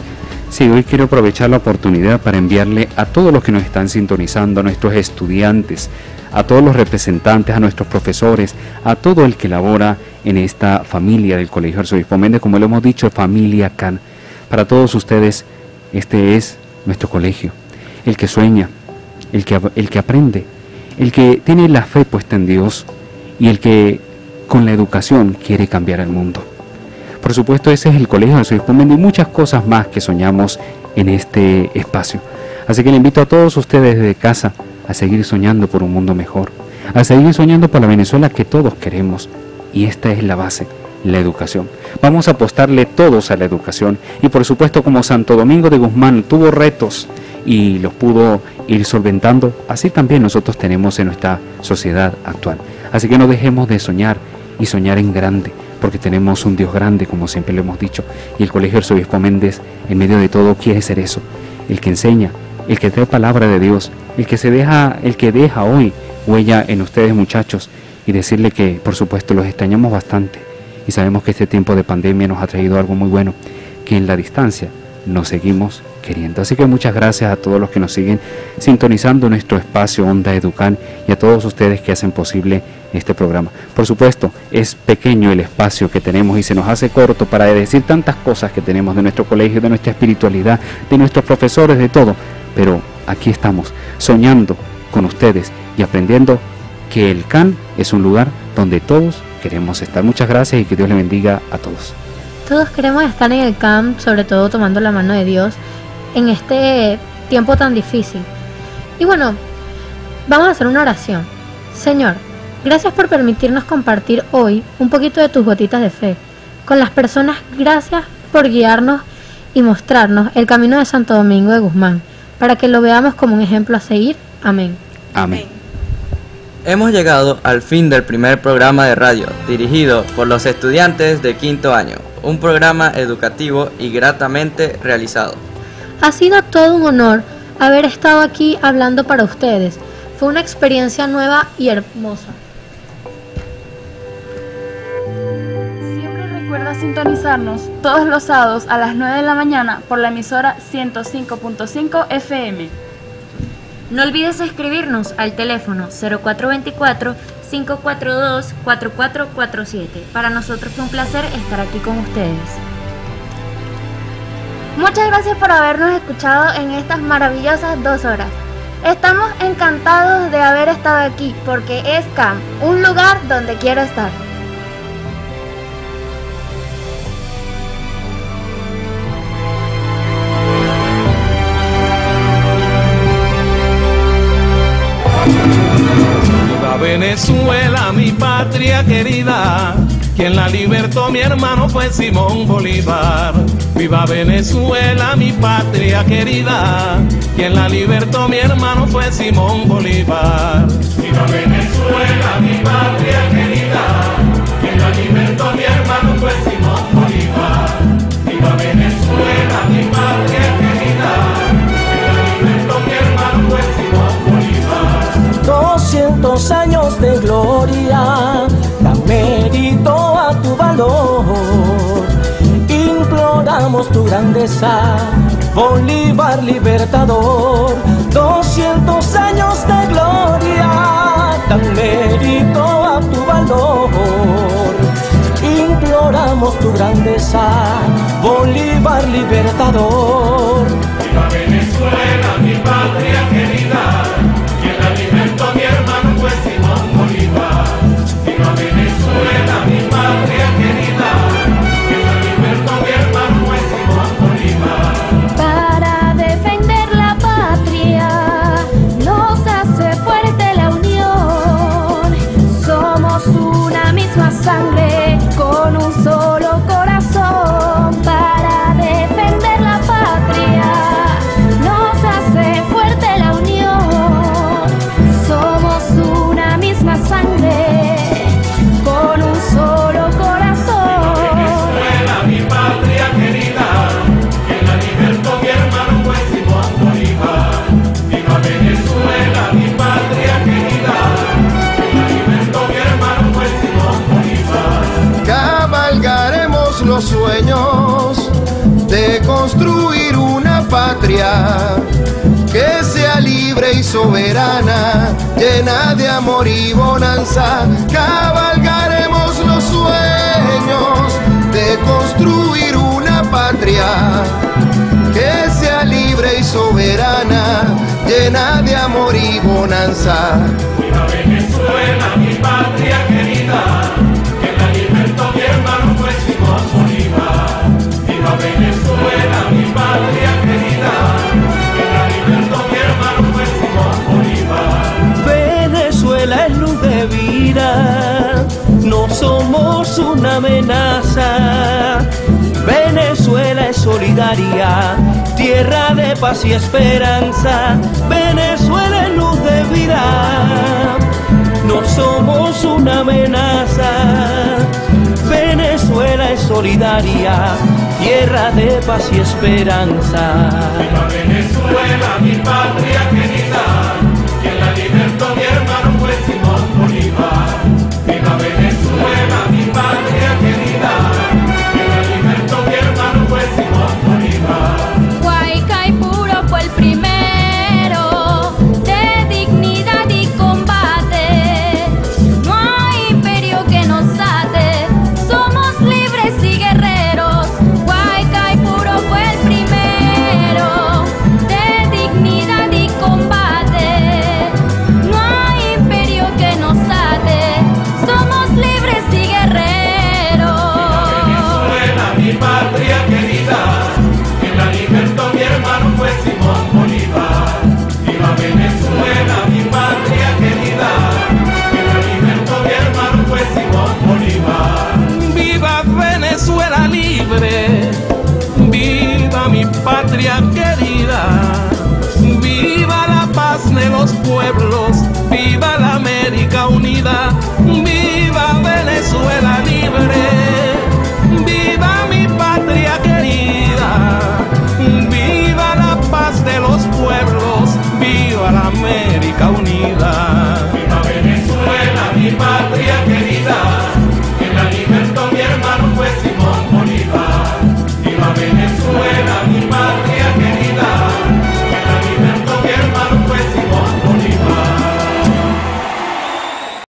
sí, hoy quiero aprovechar la oportunidad para enviarle a todos los que nos están sintonizando, a nuestros estudiantes, a todos los representantes, a nuestros profesores, a todo el que labora en esta familia del Colegio Arzobispo Méndez, como lo hemos dicho, familia C A N. Para todos ustedes, este es nuestro colegio, el que sueña, el que, el que aprende, el que tiene la fe puesta en Dios y el que con la educación quiere cambiar el mundo. Por supuesto, ese es el Colegio Arzobispo Méndez y muchas cosas más que soñamos en este espacio. Así que le invito a todos ustedes desde casa a seguir soñando por un mundo mejor, a seguir soñando por la Venezuela que todos queremos, y esta es la base, la educación. Vamos a apostarle todos a la educación, y por supuesto, como Santo Domingo de Guzmán tuvo retos y los pudo ir solventando, así también nosotros tenemos en nuestra sociedad actual. Así que no dejemos de soñar y soñar en grande, porque tenemos un Dios grande, como siempre lo hemos dicho, y el Colegio Arzobispo Méndez en medio de todo quiere ser eso, el que enseña, el que trae palabra de Dios, el que se deja, el que deja hoy huella en ustedes, muchachos, y decirle que por supuesto los extrañamos bastante y sabemos que este tiempo de pandemia nos ha traído algo muy bueno, que en la distancia nos seguimos queriendo. Así que muchas gracias a todos los que nos siguen sintonizando nuestro espacio Onda Educan y a todos ustedes que hacen posible este programa. Por supuesto, es pequeño el espacio que tenemos y se nos hace corto para decir tantas cosas que tenemos de nuestro colegio, de nuestra espiritualidad, de nuestros profesores, de todo, pero aquí estamos soñando con ustedes y aprendiendo que el C A N es un lugar donde todos queremos estar. Muchas gracias y que Dios le bendiga a todos. Todos queremos estar en el C A N, sobre todo tomando la mano de Dios en este tiempo tan difícil. Y bueno, vamos a hacer una oración. Señor, gracias por permitirnos compartir hoy un poquito de tus gotitas de fe con las personas. Gracias por guiarnos y mostrarnos el camino de Santo Domingo de Guzmán, para que lo veamos como un ejemplo a seguir. Amén. Amén. Hemos llegado al fin del primer programa de radio, dirigido por los estudiantes de quinto año, un programa educativo y gratamente realizado. Ha sido todo un honor haber estado aquí hablando para ustedes. Fue una experiencia nueva y hermosa. Siempre recuerda sintonizarnos todos los sábados a las nueve de la mañana por la emisora ciento cinco punto cinco F M. No olvides escribirnos al teléfono cero cuatro dos cuatro, cinco cuatro dos, cuatro cuatro cuatro siete. Para nosotros fue un placer estar aquí con ustedes. Muchas gracias por habernos escuchado en estas maravillosas dos horas. Estamos encantados de haber estado aquí porque es C A M, un lugar donde quiero estar. Viva Venezuela, mi patria querida, quien la libertó mi hermano fue Simón Bolívar. Viva Venezuela, mi patria querida, quien la libertó mi hermano fue Simón Bolívar. Viva Venezuela, mi patria querida, quien la libertó mi hermano fue Simón Bolívar. Viva Venezuela, mi patria querida, quien la libertó mi hermano fue Simón Bolívar. Doscientos años de gloria dan mérito a tu valor. Imploramos tu grandeza, Bolívar libertador. Doscientos años de gloria dan mérito a tu valor. Imploramos tu grandeza, Bolívar libertador. Viva Venezuela, mi patria querida, quien la libertó mi hermano fue Simón Bolívar. Viva Venezuela, mi patria querida, quien la libertó mi hermano fue Simón Bolívar. Para defender la patria nos hace fuerte la unión. Somos una misma sangre con un solo corazón. Para defender la patria nos hace fuerte la unión. Somos una misma sangre con un solo corazón. Venezuela, mi patria querida, quien la libertó mi hermano fue Simón Bolívar. Viva Venezuela, mi patria querida, quien la libertó mi hermano fue Simón Bolívar. Cabalgaremos los sueños de construir una patria que sea libre y soberana, llena de amor y bonanza. Cabalgaremos los sueños de construir una patria que sea libre y soberana, llena de amor y bonanza. Viva Venezuela, mi patria querida, quien la libertó mi hermano fue Simón Bolívar. Viva Venezuela, mi patria querida, quien la libertó mi hermano fue Simón Bolívar. Venezuela es luz de vida, no somos una amenaza. Venezuela es solidaria, tierra de paz y esperanza. Venezuela es luz de vida, no somos una amenaza. Venezuela es solidaria, tierra de paz y esperanza. Viva Venezuela, mi patria querida,